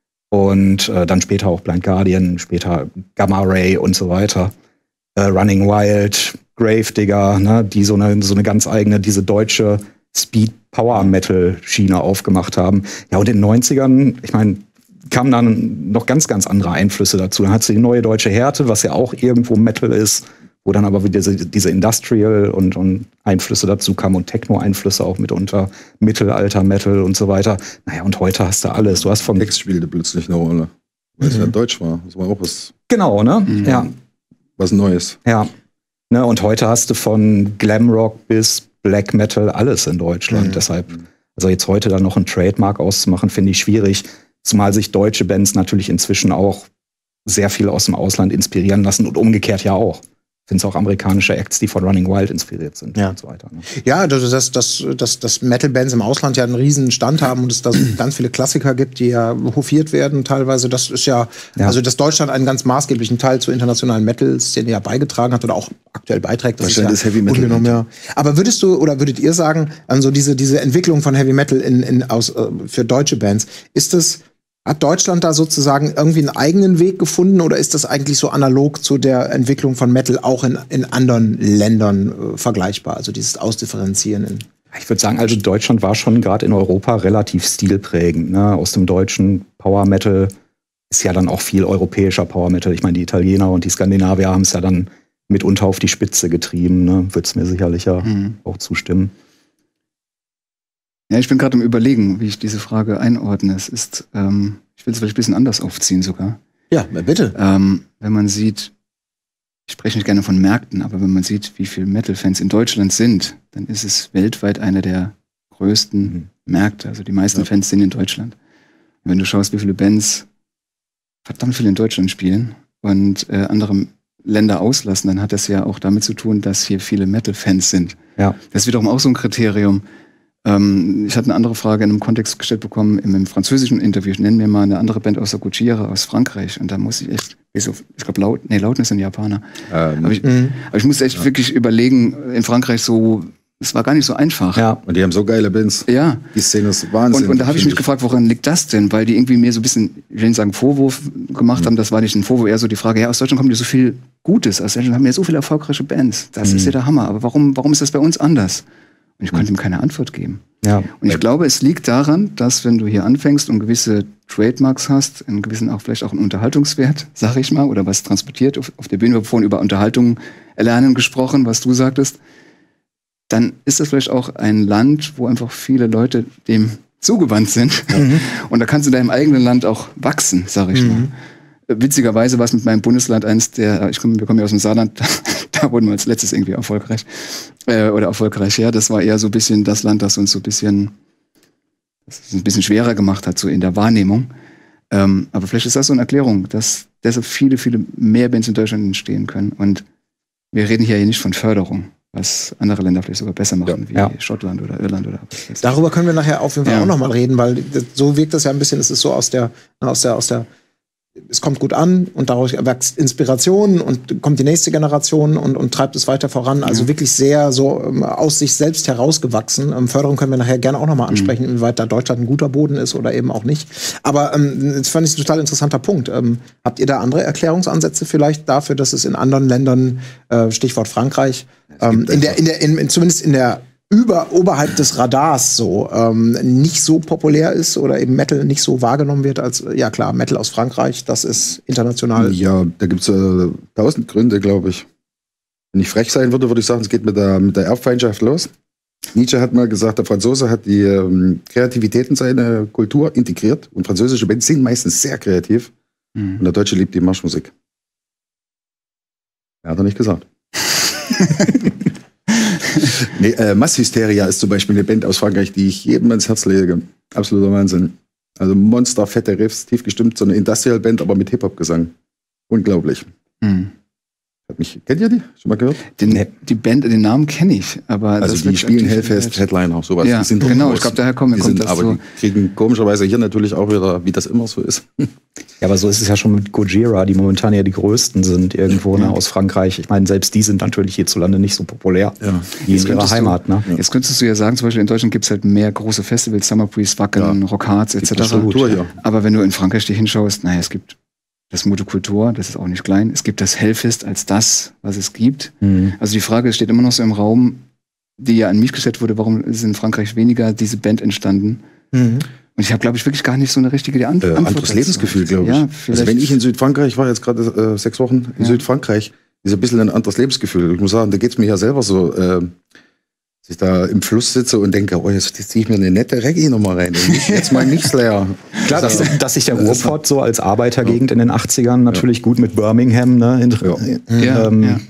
und äh, dann später auch Blind Guardian, später Gamma Ray und so weiter. Äh, Running Wild, Gravedigger, ne, die so eine, so eine ganz eigene, diese deutsche Speed-Power-Metal-Schiene aufgemacht haben. Ja, und in den neunzigern, ich meine, kamen dann noch ganz, ganz andere Einflüsse dazu. Dann hattest du die Neue Deutsche Härte, was ja auch irgendwo Metal ist, wo dann aber wieder diese, diese Industrial und, und Einflüsse dazu kamen und Techno-Einflüsse auch mitunter, Mittelalter-Metal und so weiter. Naja, und heute hast du alles. Du hast vom Text spielte plötzlich eine Rolle, weil es Mhm. ja Deutsch war. Das war auch was, Genau, ne? Mhm. Ja, was Neues. ja. Ne, und heute hast du von Glamrock bis Black Metal alles in Deutschland. Mhm. Deshalb, also jetzt heute dann noch ein Trademark auszumachen, finde ich schwierig. Zumal sich deutsche Bands natürlich inzwischen auch sehr viel aus dem Ausland inspirieren lassen und umgekehrt ja auch. Ich finde es auch amerikanische Acts, die von Running Wild inspiriert sind Ja. und so weiter. Ne? Ja, dass, dass, dass, dass, dass Metal-Bands im Ausland ja einen riesen Stand haben und es da so ganz viele Klassiker gibt, die ja hofiert werden teilweise. Das ist ja, Ja. also dass Deutschland einen ganz maßgeblichen Teil zur internationalen Metal-Szene ja beigetragen hat oder auch aktuell beiträgt. Das Deutschland ist, ist ja Heavy Metal. ungenommen, ja. Aber würdest du oder würdet ihr sagen, also diese, diese Entwicklung von Heavy Metal in, in, aus, äh, für deutsche Bands, ist das Hat Deutschland da sozusagen irgendwie einen eigenen Weg gefunden oder ist das eigentlich so analog zu der Entwicklung von Metal auch in, in anderen Ländern äh, vergleichbar? Also dieses Ausdifferenzieren in Ich würde sagen, also Deutschland war schon gerade in Europa relativ stilprägend. Ne? Aus dem deutschen Power Metal ist ja dann auch viel europäischer Power Metal. Ich meine, die Italiener und die Skandinavier haben es ja dann mitunter auf die Spitze getrieben. Ne? Würde es mir sicherlich ja Mhm. auch zustimmen. Ja, ich bin gerade am Überlegen, wie ich diese Frage einordne. Es ist, ähm, ich will es vielleicht ein bisschen anders aufziehen sogar. Ja, bitte. Ähm, wenn man sieht, ich spreche nicht gerne von Märkten, aber wenn man sieht, wie viele Metal-Fans in Deutschland sind, dann ist es weltweit einer der größten mhm. Märkte. Also die meisten ja. Fans sind in Deutschland. Und wenn du schaust, wie viele Bands verdammt viel in Deutschland spielen und äh, andere Länder auslassen, dann hat das ja auch damit zu tun, dass hier viele Metal-Fans sind. Ja. Das ist wiederum auch so ein Kriterium. Ähm, ich hatte eine andere Frage in einem Kontext gestellt bekommen, im, im französischen Interview. Ich nenne mir mal eine andere Band aus der Gojira aus Frankreich. Und da muss ich echt, ich glaube, Laut, nee, Loudness sind Japaner. Ähm, aber, ich, mhm. aber ich muss echt ja. wirklich überlegen, in Frankreich so, es war gar nicht so einfach. Ja. Und die haben so geile Bands. Ja. Die Szene ist Wahnsinn. Und, und da habe ich mich gefragt, woran liegt das denn? Weil die irgendwie mir so ein bisschen, ich will nicht sagen Vorwurf gemacht mhm. haben, das war nicht ein Vorwurf, eher so die Frage, ja, aus Deutschland kommt ja so viel Gutes, aus Deutschland haben wir ja so viele erfolgreiche Bands. Das mhm. ist ja der Hammer. Aber warum, warum ist das bei uns anders? Und ich konnte ihm keine Antwort geben. Ja. Und ich glaube, es liegt daran, dass wenn du hier anfängst und gewisse Trademarks hast, einen gewissen auch vielleicht auch einen Unterhaltungswert, sag ich mal, oder was transportiert auf, auf der Bühne, wir haben vorhin über Unterhaltung erlernen gesprochen, was du sagtest, dann ist das vielleicht auch ein Land, wo einfach viele Leute dem zugewandt sind. Mhm. Und da kannst du in deinem eigenen Land auch wachsen, sag ich mhm. mal. Witzigerweise war es mit meinem Bundesland eins der, ich komm, wir kommen ja aus dem Saarland, da wurden wir als letztes irgendwie erfolgreich. Äh, oder erfolgreich, ja. Das war eher so ein bisschen das Land, das uns so ein bisschen, das es ein bisschen schwerer gemacht hat, so in der Wahrnehmung. Ähm, aber vielleicht ist das so eine Erklärung, dass deshalb viele, viele mehr Bands in Deutschland entstehen können. Und wir reden hier nicht von Förderung, was andere Länder vielleicht sogar besser machen, ja. wie ja. Schottland oder Irland oder was. Darüber können wir nachher auf jeden Fall ja. auch nochmal reden, weil das, so wirkt das ja ein bisschen, es ist so aus der, aus der, aus der, es kommt gut an und daraus wächst Inspiration und kommt die nächste Generation und, und treibt es weiter voran. Also ja. wirklich sehr so ähm, aus sich selbst herausgewachsen. Ähm, Förderung können wir nachher gerne auch nochmal ansprechen, mhm. inwieweit da Deutschland ein guter Boden ist oder eben auch nicht. Aber ähm, das fand ich ein total interessanter Punkt. Ähm, habt ihr da andere Erklärungsansätze vielleicht dafür, dass es in anderen Ländern, äh, Stichwort Frankreich, ähm, in der, in der, in, in, zumindest in der über oberhalb des Radars so ähm, nicht so populär ist oder eben Metal nicht so wahrgenommen wird als, ja klar, Metal aus Frankreich, das ist international. Ja, da gibt's äh, tausend Gründe, glaube ich. Wenn ich frech sein würde, würde ich sagen, es geht mit der, mit der Erbfeindschaft los. Nietzsche hat mal gesagt, der Franzose hat die ähm, Kreativität in seine Kultur integriert und französische Bands sind meistens sehr kreativ mhm. und der Deutsche liebt die Marschmusik. Er hat er nicht gesagt. Nee, äh, Masshysteria ist zum Beispiel eine Band aus Frankreich, die ich jedem ans Herz lege. Absoluter Wahnsinn. Also Monster, fette Riffs, tief gestimmt, so eine Industrial-Band, aber mit Hip-Hop-Gesang. Unglaublich. Mhm. Hat mich, kennt ihr die? Schon mal gehört? Den, nee. Die Band, den Namen kenne ich, aber also das die spielen Hellfest, Headliner, sowas. Ja, die sind genau, ich glaube, daher kommen die kommt sind, das aber so. Die kriegen komischerweise hier natürlich auch wieder, wie das immer so ist. Ja, aber so ist es ja schon mit Gojira, die momentan ja die größten sind irgendwo ne, aus Frankreich. Ich meine, selbst die sind natürlich hierzulande nicht so populär ja. wie in ihrer Heimat. Du, ne? Jetzt könntest du ja sagen, zum Beispiel in Deutschland gibt es halt mehr große Festivals, Summer Breeze, Wacken, ja. Rock Hearts et cetera. Kultur, ja. Aber wenn du in Frankreich dir hinschaust, naja, es gibt das Motokultur, das ist auch nicht klein. Es gibt das Hellfest als das, was es gibt. Mhm. Also die Frage steht immer noch so im Raum, die ja an mich gestellt wurde, warum ist in Frankreich weniger diese Band entstanden? Mhm. Und ich habe, glaube ich, wirklich gar nicht so eine richtige Ant- äh, Antwort. Anderes Lebensgefühl, glaube ich. Ja, also wenn ich in Südfrankreich war, jetzt gerade äh, sechs Wochen in ja. Südfrankreich, ist ein bisschen ein anderes Lebensgefühl. Ich muss sagen, da geht es mir ja selber so, äh, dass ich da im Fluss sitze und denke, oh, jetzt ziehe ich mir eine nette Reggae-Nummer rein. Und jetzt mal nicht Slayer. Klar, dass, dass sich der Ruhrpott so als Arbeitergegend ja. in den achtzigern natürlich ja. gut mit Birmingham ne, in, ja. ähm, ja.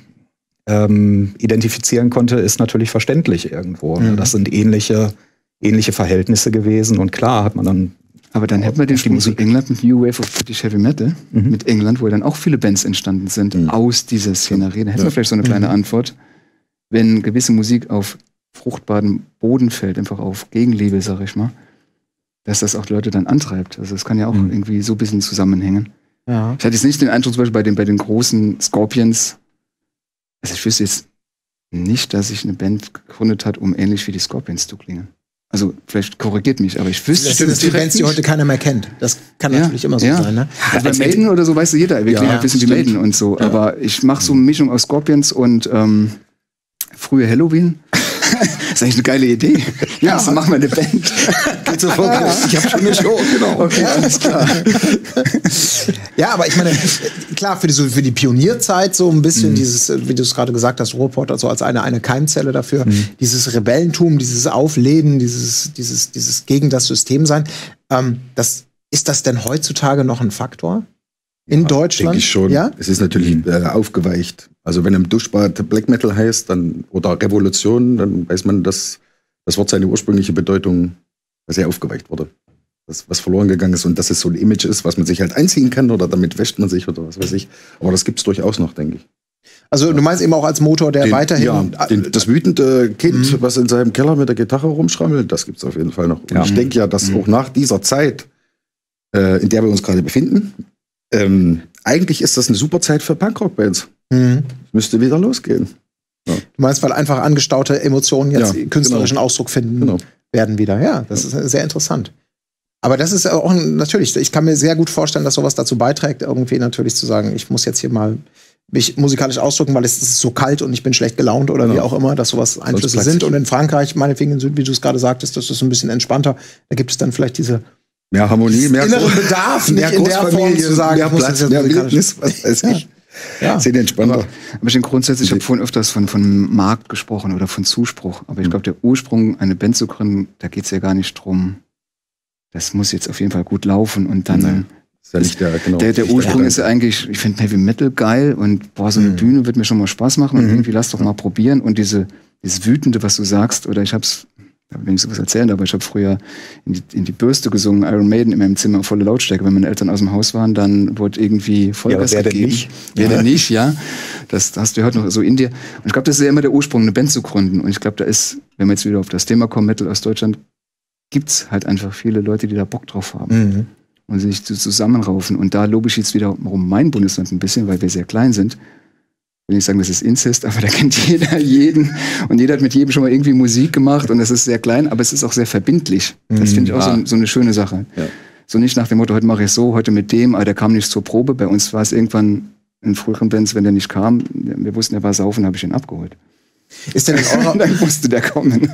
ähm, identifizieren konnte, ist natürlich verständlich irgendwo. Mhm. Das sind ähnliche, ähnliche Verhältnisse gewesen. Und klar hat man dann. Aber dann hätten wir den Sprung zu England mit New Wave of British Heavy Metal, mhm. mit England, wo dann auch viele Bands entstanden sind mhm. aus dieser Szenerie. Da hätten wir vielleicht so eine kleine mhm. Antwort, wenn gewisse Musik auf fruchtbaren Boden fällt, einfach auf Gegenliebe, sag ich mal, dass das auch Leute dann antreibt. Also das kann ja auch mhm. irgendwie so ein bisschen zusammenhängen. Ja. Ich hatte jetzt nicht den Eindruck, zum Beispiel bei den, bei den großen Scorpions, also ich wüsste jetzt nicht, dass sich eine Band gegründet hat, um ähnlich wie die Scorpions zu klingen. Also vielleicht korrigiert mich, aber ich wüsste... Das sind die Bands, die heute keiner mehr kennt. Das kann ja, natürlich immer so ja. sein. Ne? Also bei Maiden oder so weiß jeder, wir klingen ja, ein bisschen wie Maiden und so. Ja. Aber ich mache so eine Mischung aus Scorpions und ähm, frühe Halloween. Das ist eigentlich eine geile Idee. Ja, so machen wir eine Band. Geht sofort ja. los. Ich habe schon eine Show, genau. Okay, alles klar. Ja, aber ich meine, klar, für die, so für die Pionierzeit so ein bisschen mhm. dieses, wie du es gerade gesagt hast, Ruhrpott, also als eine, eine Keimzelle dafür, mhm. dieses Rebellentum, dieses Aufleben, dieses, dieses, dieses gegen das System sein. Ähm, das, ist das denn heutzutage noch ein Faktor? In ja, Deutschland? Denke ich schon. Ja? Es ist natürlich äh, aufgeweicht. Also wenn im Duschbad Black Metal heißt, dann oder Revolution, dann weiß man, dass das Wort seine ursprüngliche Bedeutung sehr aufgeweicht wurde. Das, was verloren gegangen ist und dass es so ein Image ist, was man sich halt einziehen kann oder damit wäscht man sich oder was weiß ich. Aber das gibt's durchaus noch, denke ich. Also du meinst eben auch als Motor, der Den, weiterhin... Ja, den, das wütende Kind, mhm. was in seinem Keller mit der Gitarre rumschrammelt, das gibt's auf jeden Fall noch. Und ja. ich denke ja, dass mhm. auch nach dieser Zeit, äh, in der wir uns gerade befinden, ähm, eigentlich ist das eine super Zeit für Punkrock-Bands. Mhm. Müsste wieder losgehen. Ja. Du meinst, weil einfach angestaute Emotionen jetzt ja, künstlerischen genau. Ausdruck finden genau. werden wieder. Ja, das ja. ist sehr interessant. Aber das ist auch natürlich, ich kann mir sehr gut vorstellen, dass sowas dazu beiträgt, irgendwie natürlich zu sagen, ich muss jetzt hier mal mich musikalisch ausdrücken, weil es ist so kalt und ich bin schlecht gelaunt oder genau. wie auch immer, dass sowas Einflüsse sind. Und in Frankreich, meinetwegen in Süd, wie du es gerade sagtest, das ist ein bisschen entspannter. Da gibt es dann vielleicht diese mehr Harmonie, mehr inneren Bedarf, nicht in der Form zu sagen, mehr Platz, mehr Wildnis, was weiß ich. Ja. Sehr entspannter. Aber, aber ich denke grundsätzlich, ich habe vorhin öfters von, von Markt gesprochen oder von Zuspruch. Aber ich glaube, der Ursprung, eine Band zu gründen, da geht es ja gar nicht drum, das muss jetzt auf jeden Fall gut laufen und dann. Nein. Ist ja nicht der, genau, der, der Ursprung ist ja eigentlich, ich finde Heavy Metal geil und boah, so eine mhm. Bühne wird mir schon mal Spaß machen und mhm. irgendwie lass doch mal probieren. Und diese, dieses Wütende, was du sagst, oder ich hab's, da will ich sowas erzählen, aber ich habe früher in die, in die Bürste gesungen, Iron Maiden in meinem Zimmer, volle Lautstärke. Wenn meine Eltern aus dem Haus waren, dann wurde irgendwie Vollgas ja, gegeben. Nicht? Wer denn nicht, ja. Das, das hast du ja heute noch so in dir. Und ich glaube, das ist ja immer der Ursprung, eine Band zu gründen. Und ich glaube, da ist, wenn wir jetzt wieder auf das Thema kommen, Metal aus Deutschland, gibt's halt einfach viele Leute, die da Bock drauf haben. Mhm. Und sich zusammenraufen. Und da lobe ich jetzt wiederum mein Bundesland ein bisschen, weil wir sehr klein sind. Ich will nicht sagen, das ist Inzest, aber da kennt jeder jeden. Und jeder hat mit jedem schon mal irgendwie Musik gemacht. Und das ist sehr klein, aber es ist auch sehr verbindlich. Das finde ich auch so, so eine schöne Sache. Ja. So nicht nach dem Motto, heute mache ich so, heute mit dem, aber der kam nicht zur Probe. Bei uns war es irgendwann in früheren Bands, wenn der nicht kam, wir wussten, er war saufen, habe ich ihn abgeholt. Ist denn in eurer Dann musste der kommen.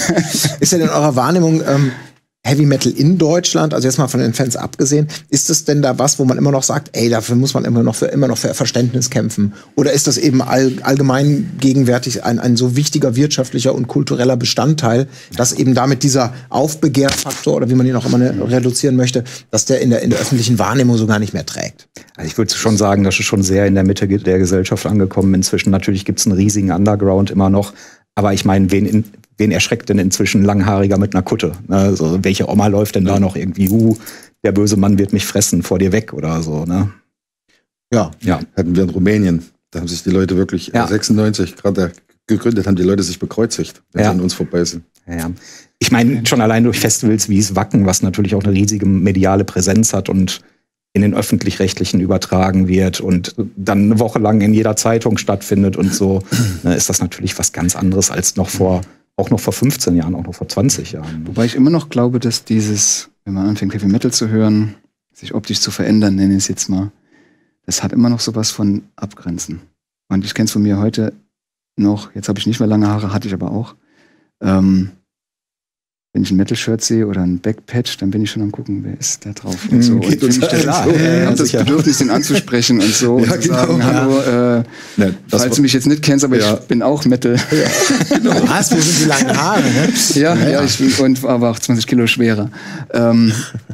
Ist denn in eurer Wahrnehmung ähm, Heavy Metal in Deutschland, also jetzt mal von den Fans abgesehen, ist das denn da was, wo man immer noch sagt, ey, dafür muss man immer noch für, immer noch für Verständnis kämpfen? Oder ist das eben all, allgemein gegenwärtig ein, ein so wichtiger wirtschaftlicher und kultureller Bestandteil, dass eben damit dieser Aufbegehrfaktor, oder wie man ihn auch immer reduzieren möchte, dass der in der, in der öffentlichen Wahrnehmung so gar nicht mehr trägt? Also ich würde schon sagen, das ist schon sehr in der Mitte der Gesellschaft angekommen. Inzwischen natürlich gibt es einen riesigen Underground immer noch. Aber ich meine, wen, in, wen erschreckt denn inzwischen ein Langhaariger mit einer Kutte? Also welche Oma läuft denn da noch irgendwie, uh, der böse Mann wird mich fressen, vor dir weg oder so, ne? Ja, ja. Hatten wir in Rumänien. Da haben sich die Leute wirklich ja. sechsundneunzig gerade gegründet, haben die Leute sich bekreuzigt, wenn ja. sie an uns vorbei sind. Ja. Ich meine, schon allein durch Festivals wie es Wacken, was natürlich auch eine riesige mediale Präsenz hat und in den öffentlich-rechtlichen übertragen wird und dann eine Woche lang in jeder Zeitung stattfindet und so, ne, ist das natürlich was ganz anderes als noch vor, auch noch vor fünfzehn Jahren, auch noch vor zwanzig Jahren. Wobei ich immer noch glaube, dass dieses, wenn man anfängt, Heavy Metal zu hören, sich optisch zu verändern, nenne ich es jetzt mal, das hat immer noch sowas von Abgrenzen. Und ich kenne es von mir heute noch, jetzt habe ich nicht mehr lange Haare, hatte ich aber auch, ähm, wenn ich ein Metal-Shirt sehe oder ein Backpatch, dann bin ich schon am gucken, wer ist da drauf und so. Geht und uns ich klar. So, ja, habe das Bedürfnis, den anzusprechen und so. Ja, und zu genau. sagen, hallo, äh, ja, falls du mich jetzt nicht kennst, aber ja. ich bin auch Metal. Ja. Genau. Was, wir sind die langen Haare, ne? Ja, ja, ja. Ich bin, und aber auch zwanzig Kilo schwerer. Ähm,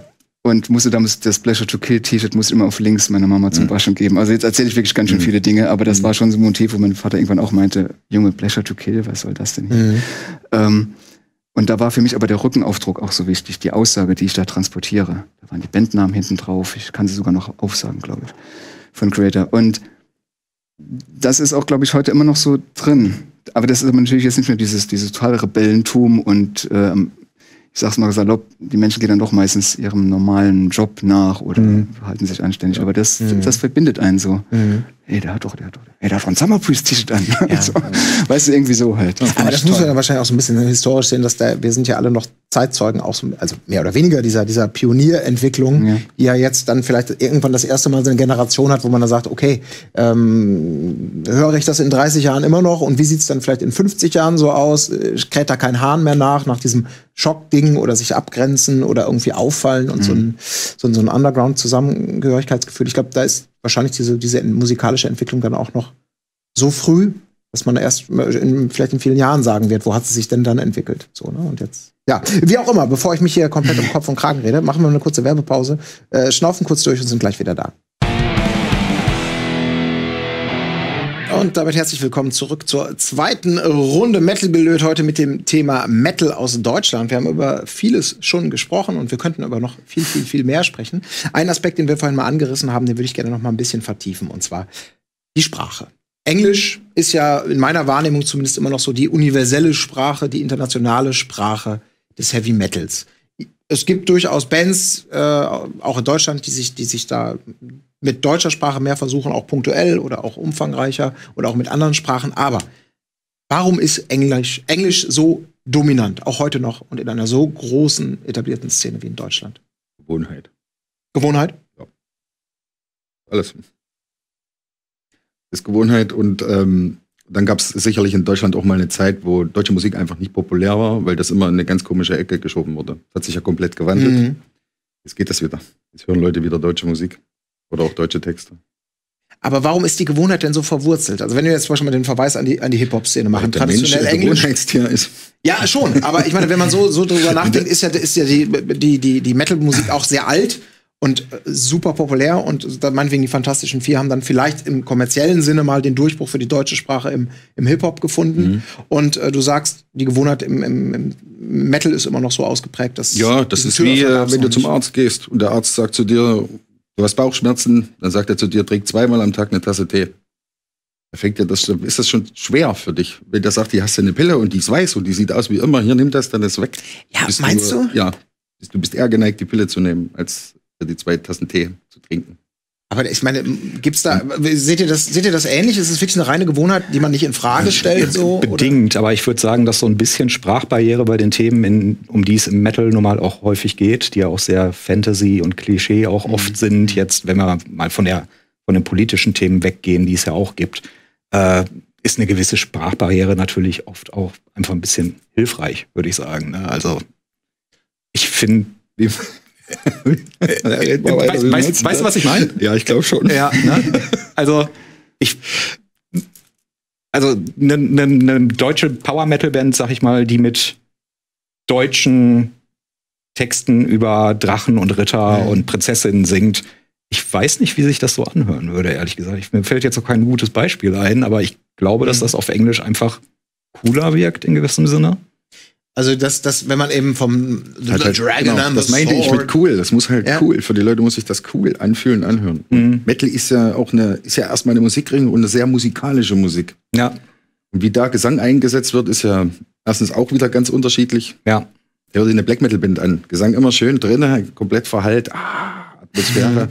und musste damals das Pleasure to Kill T-Shirt musste immer auf links meiner Mama zum Waschen geben. Also jetzt erzähle ich wirklich ganz schön mhm. viele Dinge, aber das mhm. war schon so ein Motiv, wo mein Vater irgendwann auch meinte, Junge, Pleasure to Kill, was soll das denn hier? Mhm. Ähm, Und da war für mich aber der Rückenaufdruck auch so wichtig, die Aussage, die ich da transportiere. Da waren die Bandnamen hinten drauf, ich kann sie sogar noch aufsagen, glaube ich, von Creator. Und das ist auch, glaube ich, heute immer noch so drin. Aber das ist aber natürlich jetzt nicht mehr dieses, dieses totale Rebellentum und ähm, ich sag's mal salopp, die Menschen gehen dann doch meistens ihrem normalen Job nach oder mhm. verhalten sich anständig. Aber das, mhm. das verbindet einen so. Mhm. Ey, der hat doch, der hat doch, ey, der hat doch ein Summer Priest T-Shirt an. Ja. So. Weißt du, irgendwie so halt. Aber das muss man ja wahrscheinlich auch so ein bisschen historisch sehen, dass da, wir sind ja alle noch Zeitzeugen, auch so, also mehr oder weniger dieser, dieser Pionierentwicklung, ja. die ja jetzt dann vielleicht irgendwann das erste Mal so eine Generation hat, wo man dann sagt, okay, ähm, höre ich das in dreißig Jahren immer noch und wie sieht's dann vielleicht in fünfzig Jahren so aus? Kräht da kein Hahn mehr nach, nach diesem Schockding oder sich abgrenzen oder irgendwie auffallen und mhm. so ein, so ein, so ein Underground-Zusammengehörigkeitsgefühl. Ich glaube, da ist wahrscheinlich diese, diese musikalische Entwicklung dann auch noch so früh, dass man erst in, vielleicht in vielen Jahren sagen wird, wo hat sie sich denn dann entwickelt? So, ne? Und jetzt, ja, wie auch immer, bevor ich mich hier komplett um Kopf und Kragen rede, machen wir eine kurze Werbepause, äh, schnaufen kurz durch und sind gleich wieder da. Und damit herzlich willkommen zurück zur zweiten Runde Metal-Gelöt, heute mit dem Thema Metal aus Deutschland. Wir haben über vieles schon gesprochen und wir könnten über noch viel, viel, viel mehr sprechen. Ein Aspekt, den wir vorhin mal angerissen haben, den würde ich gerne noch mal ein bisschen vertiefen, und zwar die Sprache. Englisch ist ja in meiner Wahrnehmung zumindest immer noch so die universelle Sprache, die internationale Sprache des Heavy Metals. Es gibt durchaus Bands, äh, auch in Deutschland, die sich, die sich da mit deutscher Sprache mehr versuchen, auch punktuell oder auch umfangreicher oder auch mit anderen Sprachen. Aber warum ist Englisch, Englisch so dominant, auch heute noch und in einer so großen, etablierten Szene wie in Deutschland? Gewohnheit. Gewohnheit? Ja. Alles. Ist Gewohnheit und ähm, dann gab es sicherlich in Deutschland auch mal eine Zeit, wo deutsche Musik einfach nicht populär war, weil das immer in eine ganz komische Ecke geschoben wurde. Das hat sich ja komplett gewandelt. Mhm. Jetzt geht das wieder. Jetzt hören Leute wieder deutsche Musik oder auch deutsche Texte. Aber warum ist die Gewohnheit denn so verwurzelt? Also wenn wir jetzt zum Beispiel mal den Verweis an die, an die Hip-Hop-Szene machen, der traditionell Mensch, Englisch. Gewohnheitstier ist. Ja, schon. Aber ich meine, wenn man so, so drüber nachdenkt, ist ja, ist ja die, die, die, die Metal-Musik auch sehr alt und super populär, und dann meinetwegen die Fantastischen Vier haben dann vielleicht im kommerziellen Sinne mal den Durchbruch für die deutsche Sprache im, im Hip-Hop gefunden. Mhm. Und äh, du sagst, die Gewohnheit im, im, im Metal ist immer noch so ausgeprägt, dass ja, das ist wie, äh, wenn du zum Arzt gehst und der Arzt sagt zu dir, du hast Bauchschmerzen, dann sagt er zu dir, trink zweimal am Tag eine Tasse Tee. Da fängt ja das, ist das schon schwer für dich. Wenn der sagt, hier hast du eine Pille und die ist weiß und die sieht aus wie immer, hier nimm das, dann ist weg. Ja, bist meinst du? du? Ja, du bist eher geneigt, die Pille zu nehmen, als die zwei Tassen Tee zu trinken. Aber ich meine, gibt's da, seht ihr das, seht ihr das ähnlich? Ist es wirklich eine reine Gewohnheit, die man nicht in Frage stellt? So, bedingt, oder? Aber ich würde sagen, dass so ein bisschen Sprachbarriere bei den Themen, in, um die es im Metal normal auch häufig geht, die ja auch sehr Fantasy und Klischee auch mhm. oft sind, jetzt, wenn wir mal von der von den politischen Themen weggehen, die es ja auch gibt, äh, ist eine gewisse Sprachbarriere natürlich oft auch einfach ein bisschen hilfreich, würde ich sagen. Ne? Also ich finde Weißt weiß, weiß, du, was ich meine? Ja, ich glaube schon. Ja, ne? Also, ich. Also, eine ne, ne deutsche Power-Metal-Band, sag ich mal, die mit deutschen Texten über Drachen und Ritter mhm. und Prinzessinnen singt. Ich weiß nicht, wie sich das so anhören würde, ehrlich gesagt. Ich, mir fällt jetzt auch kein gutes Beispiel ein, aber ich glaube, mhm. dass das auf Englisch einfach cooler wirkt in gewissem Sinne. Also, das, das, wenn man eben vom The halt Dragon genau, das meinte ich mit cool. Das muss halt ja. cool. Für die Leute muss sich das cool anfühlen, anhören. Mhm. Metal ist ja auch eine, ist ja erstmal eine Musikrichtung und eine sehr musikalische Musik. Ja. Und wie da Gesang eingesetzt wird, ist ja erstens auch wieder ganz unterschiedlich. Ja. Hör dir eine Black Metal Band an. Gesang immer schön drin, komplett verhallt. Ah, Atmosphäre.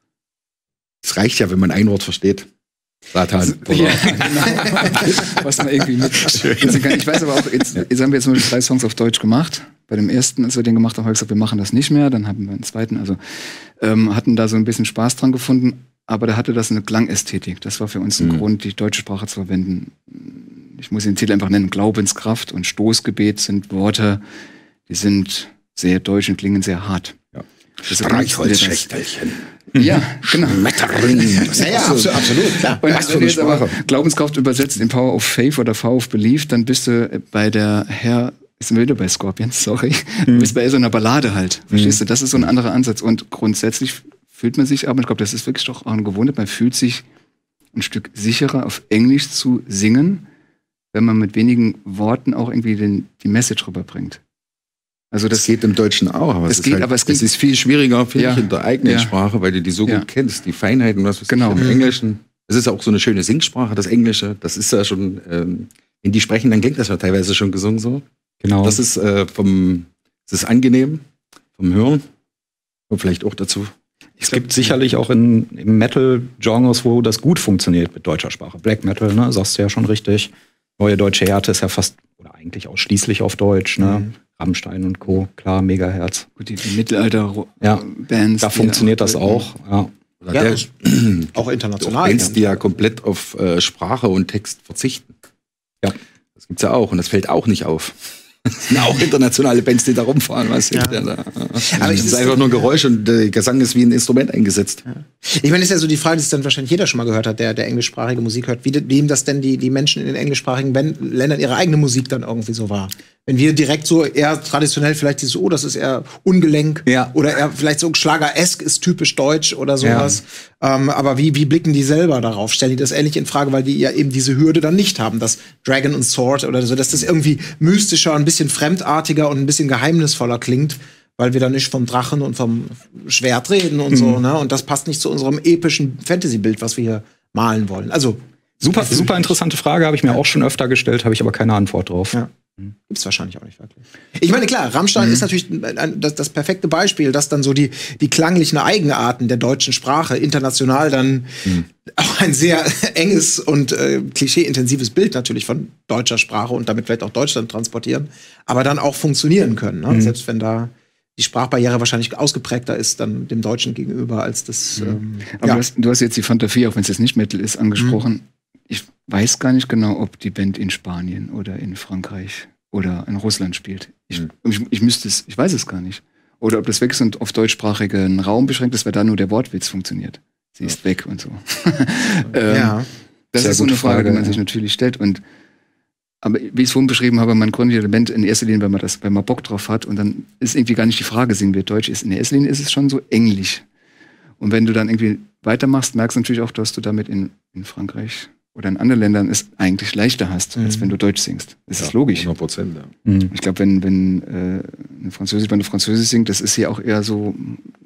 Es reicht ja, wenn man ein Wort versteht. Satan. Ja, genau. Was man irgendwie mit. Ich weiß aber auch, jetzt, jetzt haben wir jetzt nur drei Songs auf Deutsch gemacht. Bei dem ersten, als wir den gemacht haben, habe ich gesagt, wir machen das nicht mehr. Dann haben wir einen zweiten, also ähm, hatten da so ein bisschen Spaß dran gefunden. Aber da hatte das eine Klangästhetik. Das war für uns ein mhm. Grund, die deutsche Sprache zu verwenden. Ich muss den Titel einfach nennen. Glaubenskraft und Stoßgebet sind Worte, die sind sehr deutsch und klingen sehr hart. Ja. Streichholzschächtelchen. Ja, genau. Ja, ja, absolut, absolut klar. Und wenn du jetzt aber Glaubenskraft übersetzt in Power of Faith oder Power of Belief, dann bist du bei der Herr, ist ein wieder bei Scorpions, sorry, du bist bei so einer Ballade halt, verstehst du? Das ist so ein anderer Ansatz und grundsätzlich fühlt man sich, aber ich glaube, das ist wirklich doch auch eine Gewohnheit, man fühlt sich ein Stück sicherer auf Englisch zu singen, wenn man mit wenigen Worten auch irgendwie den, die Message rüberbringt. Also das, das geht im Deutschen auch, aber, das es, geht, ist halt, aber es, geht, es ist viel schwieriger, finde ja, ich, in der eigenen ja. Sprache, weil du die so ja. gut kennst, die Feinheiten, was weiß genau. ich, im Englischen. Es ist auch so eine schöne Singsprache, das Englische. Das ist ja schon, ähm, wenn die sprechen, dann klingt das ja teilweise schon gesungen so. Genau. Das ist äh, vom, das ist angenehm vom Hören und vielleicht auch dazu. Es gibt sicherlich auch in, im Metal-Genres, wo das gut funktioniert mit deutscher Sprache. Black Metal, ne, sagst du ja schon richtig. Neue Deutsche Härte ist ja fast oder eigentlich ausschließlich auf Deutsch, ne? Mhm. Rammstein und Co., klar, Megaherz. Gut, die, die Mittelalter-Bands. Ja, da funktioniert das auch, ja. Ja, der, auch international. Bands, die ja komplett auf äh, Sprache und Text verzichten. Ja. Das gibt's ja auch und das fällt auch nicht auf. Das sind auch internationale Bands, die da rumfahren, weißt du? Ja. Da, aber es ist einfach nur ein Geräusch und der Gesang ist wie ein Instrument eingesetzt. Ja. Ich meine, das ist ja so die Frage, die dann wahrscheinlich jeder schon mal gehört hat, der, der englischsprachige Musik hört. Wie, wie ihm das denn die, die Menschen in den englischsprachigen Ländern ihre eigene Musik dann irgendwie so war? Wenn wir direkt so eher traditionell vielleicht dieses, oh, das ist eher ungelenk Ja. oder eher vielleicht so Schlager-esk ist typisch deutsch oder sowas. Ja. Ähm, aber wie, wie blicken die selber darauf? Stellen die das ähnlich in Frage, weil die ja eben diese Hürde dann nicht haben, dass Dragon und Sword oder so, dass das irgendwie mystischer, ein bisschen fremdartiger und ein bisschen geheimnisvoller klingt, weil wir da nicht vom Drachen und vom Schwert reden und mhm. so, ne? Und das passt nicht zu unserem epischen Fantasy-Bild, was wir hier malen wollen. Also super, super interessante Frage, habe ich mir ja. auch schon öfter gestellt, habe ich aber keine Antwort drauf. Ja. Gibt's wahrscheinlich auch nicht wirklich. Ich meine, klar, Rammstein mhm. ist natürlich ein, das, das perfekte Beispiel, dass dann so die, die klanglichen Eigenarten der deutschen Sprache international dann mhm. auch ein sehr enges und äh, klischee-intensives Bild natürlich von deutscher Sprache und damit vielleicht auch Deutschland transportieren, aber dann auch funktionieren können. Ne? Mhm. Selbst wenn da die Sprachbarriere wahrscheinlich ausgeprägter ist dann dem Deutschen gegenüber als das. Mhm. Ähm, aber ja. du, hast, du hast jetzt die Fanta vier, auch wenn es jetzt nicht Metal ist, angesprochen. Mhm. Ich weiß gar nicht genau, ob die Band in Spanien oder in Frankreich oder in Russland spielt. Ich, mhm. ich, ich müsste es, ich weiß es gar nicht. Oder ob das weg ist und auf deutschsprachigen Raum beschränkt ist, weil da nur der Wortwitz funktioniert. Sie ist ja. weg und so. ähm, ja. Das Sehr ist so eine Frage, Frage, die man sich natürlich stellt. Und aber wie ich es vorhin beschrieben habe, man gründet die Band in erster Linie, weil man das, weil man Bock drauf hat. Und dann ist irgendwie gar nicht die Frage, singen wir Deutsch. In erster Linie ist es schon so englisch. Und wenn du dann irgendwie weitermachst, merkst du natürlich auch, dass du damit in, in Frankreich oder in anderen Ländern es eigentlich leichter hast, mhm. als wenn du Deutsch singst. Das ja, ist logisch. hundert Prozent, ja. Mhm. Ich glaube, wenn, wenn äh, eine Französisch, wenn du Französisch singst, das ist hier auch eher so,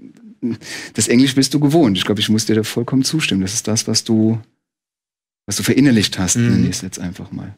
das Englisch bist du gewohnt. Ich glaube, ich muss dir da vollkommen zustimmen. Das ist das, was du, was du verinnerlicht hast, mhm. nenne ich es jetzt einfach mal.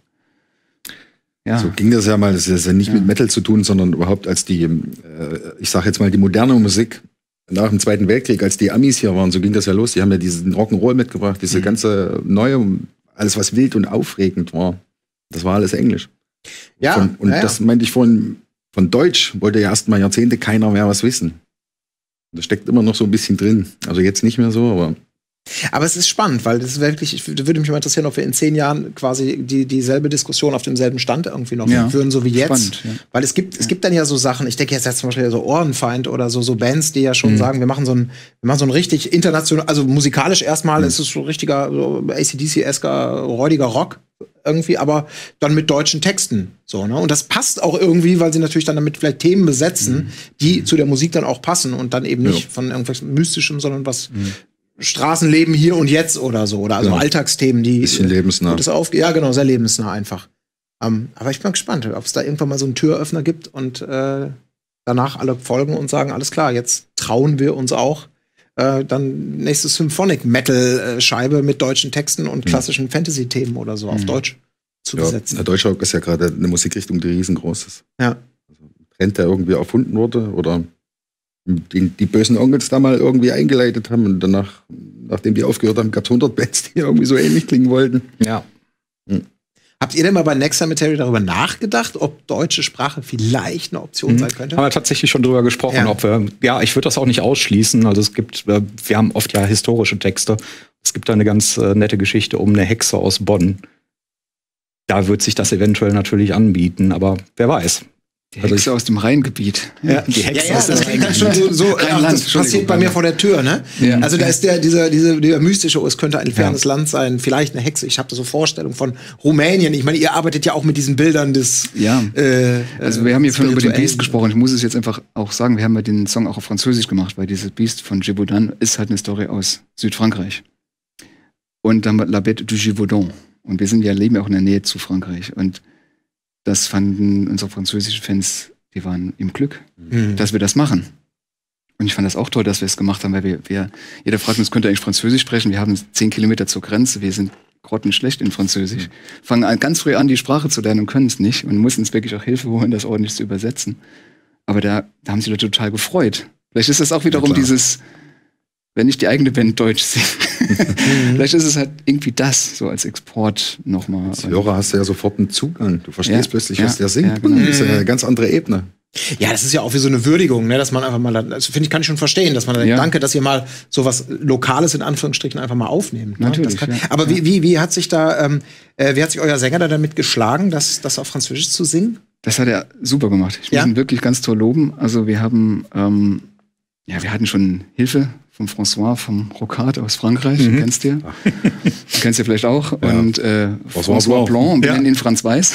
Ja. So ging das ja mal. Das ist ja nicht ja. mit Metal zu tun, sondern überhaupt als die, äh, ich sag jetzt mal, die moderne Musik nach dem Zweiten Weltkrieg, als die Amis hier waren, so ging das ja los. Die haben ja diesen Rock'n'Roll mitgebracht, diese mhm. ganze neue, alles was wild und aufregend war. Das war alles Englisch. Ja. Von, und ja, das meinte ich vorhin, von Deutsch wollte ja erst mal Jahrzehnte keiner mehr was wissen. Das steckt immer noch so ein bisschen drin. Also jetzt nicht mehr so, aber. Aber es ist spannend, weil das ist wirklich, ich würde mich mal interessieren, ob wir in zehn Jahren quasi die, dieselbe Diskussion auf demselben Stand irgendwie noch ja. führen, so wie jetzt. Spannend, ja. Weil es gibt, ja. es gibt dann ja so Sachen, ich denke jetzt, jetzt zum Beispiel so Ohrenfeind oder so, so Bands, die ja schon mhm. sagen, wir machen so ein, wir machen so ein richtig international, also musikalisch erstmal mhm. ist es so richtiger, so A C D C-esker, räudiger Rock irgendwie, aber dann mit deutschen Texten. So, ne? Und das passt auch irgendwie, weil sie natürlich dann damit vielleicht Themen besetzen, mhm. die zu der Musik dann auch passen und dann eben nicht ja. von irgendwas Mystischem, sondern was mhm. Straßenleben hier und jetzt oder so. Oder also ja. Alltagsthemen, die. Bisschen lebensnah. Das auf, ja, genau, sehr lebensnah einfach. Um, aber ich bin gespannt, ob es da irgendwann mal so einen Türöffner gibt und äh, danach alle folgen und sagen, alles klar, jetzt trauen wir uns auch. Äh, dann nächste Symphonic-Metal-Scheibe mit deutschen Texten und klassischen mhm. Fantasy-Themen oder so mhm. auf Deutsch zu ja, besetzen. Der Deutschrock ist ja gerade eine Musikrichtung, die riesengroß ist. Ja. Also, Trend, der irgendwie erfunden wurde oder Die, die bösen Onkels da mal irgendwie eingeleitet haben und danach, nachdem die aufgehört haben, gab es hundert Bands, die irgendwie so ähnlich klingen wollten. Ja. Hm. Habt ihr denn mal bei Next Cemetery darüber nachgedacht, ob deutsche Sprache vielleicht eine Option mhm. sein könnte? Haben wir tatsächlich schon drüber gesprochen, ja. ob wir, ja, ich würde das auch nicht ausschließen. Also es gibt, wir haben oft ja historische Texte. Es gibt da eine ganz äh, nette Geschichte um eine Hexe aus Bonn. Da wird sich das eventuell natürlich anbieten, aber wer weiß. Die Hexe also, aus dem Rheingebiet. Ja, die Hexe ja, ja, aus dem das klingt dann schon so, so ja, das passiert bei mir vor der Tür, ne? Ja. Also da ist der, dieser, dieser, dieser mystische, oh, es könnte ein fernes ja. Land sein, vielleicht eine Hexe. Ich habe da so Vorstellungen von Rumänien. Ich meine, ihr arbeitet ja auch mit diesen Bildern des Ja, äh, also wir haben hier vorhin über den Beast gesprochen. Ich muss es jetzt einfach auch sagen, wir haben ja den Song auch auf Französisch gemacht, weil dieses Beast von Gévaudan ist halt eine Story aus Südfrankreich. Und dann La Bête du Gévaudan. Und wir sind ja, leben ja auch in der Nähe zu Frankreich. Und das fanden unsere französischen Fans, die waren im Glück, mhm. dass wir das machen. Und ich fand das auch toll, dass wir es gemacht haben, weil wir, wir jeder fragt uns, könnt ihr eigentlich Französisch sprechen? Wir haben zehn Kilometer zur Grenze, wir sind grottenschlecht in Französisch. Mhm. Fangen an, ganz früh an, die Sprache zu lernen und können es nicht und mussten uns wirklich auch Hilfe holen, das ordentlich zu übersetzen. Aber da, da haben sie Leute total gefreut. Vielleicht ist das auch wiederum ja, dieses, wenn ich die eigene Band Deutsch singe. Mhm. Vielleicht ist es halt irgendwie das, so als Export nochmal. Als Hörer hast du ja sofort einen Zugang. Du verstehst ja, plötzlich, was ja, der singt. Ja, genau. Das ist ja eine ganz andere Ebene. Ja, das ist ja auch wie so eine Würdigung, ne, dass man einfach mal, das finde ich, kann ich schon verstehen, dass man dann ja. denkt, danke, dass ihr mal sowas Lokales in Anführungsstrichen einfach mal aufnehmt. Ne? Natürlich. Kann, ja. Aber wie, wie, wie hat sich da, ähm, äh, wie hat sich euer Sänger da damit geschlagen, das, das auf Französisch zu singen? Das hat er super gemacht. Ich muss ja? ihn wirklich ganz toll loben. Also wir haben, ähm, ja, wir hatten schon Hilfe vom François, vom Rocard aus Frankreich, mhm. du kennst du ja. Du kennst ja vielleicht auch. Ja. Und äh, François, François Blanc, wir ja. nennen ihn Franz Weiß.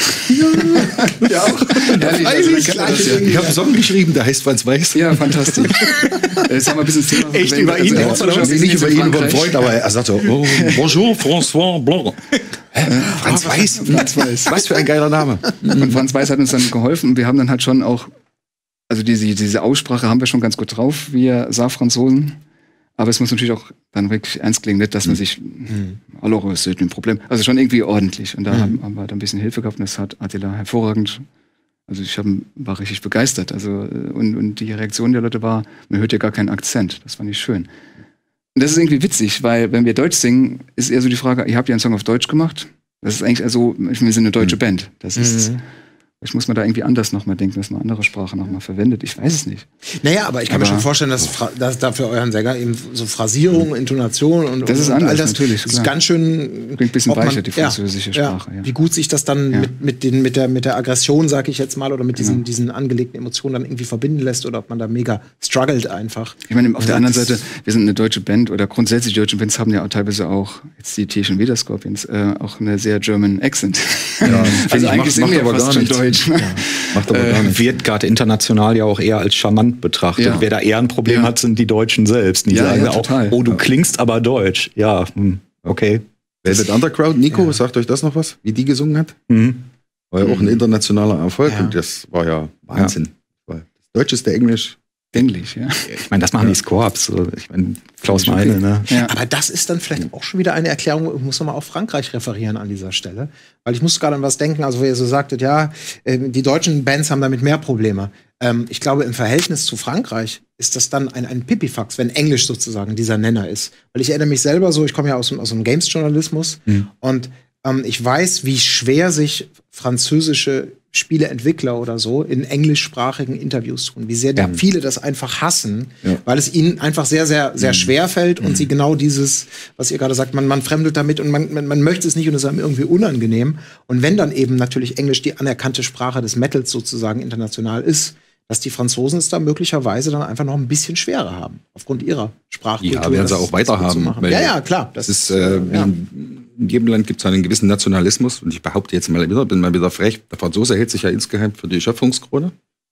Ja, ja auch. Ehrlich, also, das, ja. Ich habe einen Song geschrieben, der heißt Franz Weiß. Ja, fantastisch. Jetzt haben wir ein bisschen das Thema. Echt über ihn? Also, also, also, nicht über ihn, über einen Freund, aber er sagt so, oh, bonjour, François Blanc. Hä? Franz Weiß? Franz Weiß. Was für ein geiler Name. Und Franz Weiß hat uns dann geholfen. Und wir haben dann halt schon auch, also diese, diese Aussprache haben wir schon ganz gut drauf, wir Saarfranzosen. Aber es muss natürlich auch dann wirklich ernst klingen, nicht, dass man sich, mhm. alors, es ist ein Problem. Also schon irgendwie ordentlich. Und da mhm. haben, haben wir da ein bisschen Hilfe gehabt und das hat Attila hervorragend. Also ich hab, war richtig begeistert. Also, und, und die Reaktion der Leute war, man hört ja gar keinen Akzent. Das fand ich schön. Und das ist irgendwie witzig, weil wenn wir Deutsch singen, ist eher so die Frage, ihr habt ja einen Song auf Deutsch gemacht. Das ist eigentlich also, wir sind eine deutsche mhm. Band. Das ist, mhm. vielleicht muss man da irgendwie anders nochmal denken, dass man andere Sprache nochmal verwendet. Ich weiß es nicht. Naja, aber ich kann aber, mir schon vorstellen, dass, dass da für euren Sänger eben so Phrasierung, Intonation und, das ist und anders, all das natürlich, ist ganz schön. Klingt ein bisschen weicher, die französische ja, Sprache. Ja. Ja. Wie gut sich das dann ja. mit, mit, den, mit, der, mit der Aggression, sag ich jetzt mal, oder mit diesen, ja. diesen angelegten Emotionen dann irgendwie verbinden lässt oder ob man da mega struggelt einfach. Ich meine, auf der anderen Seite, wir sind eine deutsche Band oder grundsätzlich deutsche Bands haben ja auch teilweise auch, jetzt die Tierchen wieder Scorpions, äh, auch eine sehr German Accent. Ja, also eigentlich sind wir aber fast schon deutsch. Ja. Macht aber gar nicht. Wird gerade international ja auch eher als charmant betrachtet. Ja. Wer da eher ein Problem ja. hat, sind die Deutschen selbst. Die ja, sagen ja, auch, total. oh, du klingst aber deutsch. Ja, okay. Velvet Underground, Nico, ja. sagt euch das noch was? Wie die gesungen hat? Mhm. War ja auch ein internationaler Erfolg ja. und das war ja Wahnsinn. Ja. Das deutscheste Englisch. Englisch, ja. Ich meine, das machen ja. die Scorps. Ich meine, Klaus Meine, ne? Ja. Aber das ist dann vielleicht auch schon wieder eine Erklärung, ich muss nochmal auf Frankreich referieren an dieser Stelle. Weil ich muss gerade an was denken, also wo ihr so sagtet, ja, die deutschen Bands haben damit mehr Probleme. Ich glaube, im Verhältnis zu Frankreich ist das dann ein, ein Pipifax, wenn Englisch sozusagen dieser Nenner ist. Weil ich erinnere mich selber so, ich komme ja aus, aus dem Games-Journalismus mhm. und ähm, ich weiß, wie schwer sich französische Spieleentwickler oder so in englischsprachigen Interviews tun, wie sehr ja. viele das einfach hassen, ja. weil es ihnen einfach sehr, sehr, sehr mhm. schwer fällt und mhm. sie genau dieses, was ihr gerade sagt, man, man fremdelt damit und man, man, man möchte es nicht und es ist einem irgendwie unangenehm. Und wenn dann eben natürlich Englisch die anerkannte Sprache des Metals sozusagen international ist, dass die Franzosen es da möglicherweise dann einfach noch ein bisschen schwerer haben, aufgrund ihrer Sprachkultur. Ja, werden sie auch weiter haben. Ja, ja, klar. Das ist, äh, ja. in jedem Land gibt es einen gewissen Nationalismus. Und ich behaupte jetzt mal wieder, bin mal wieder frech, der Franzose hält sich ja insgeheim für die Schöpfungskrone.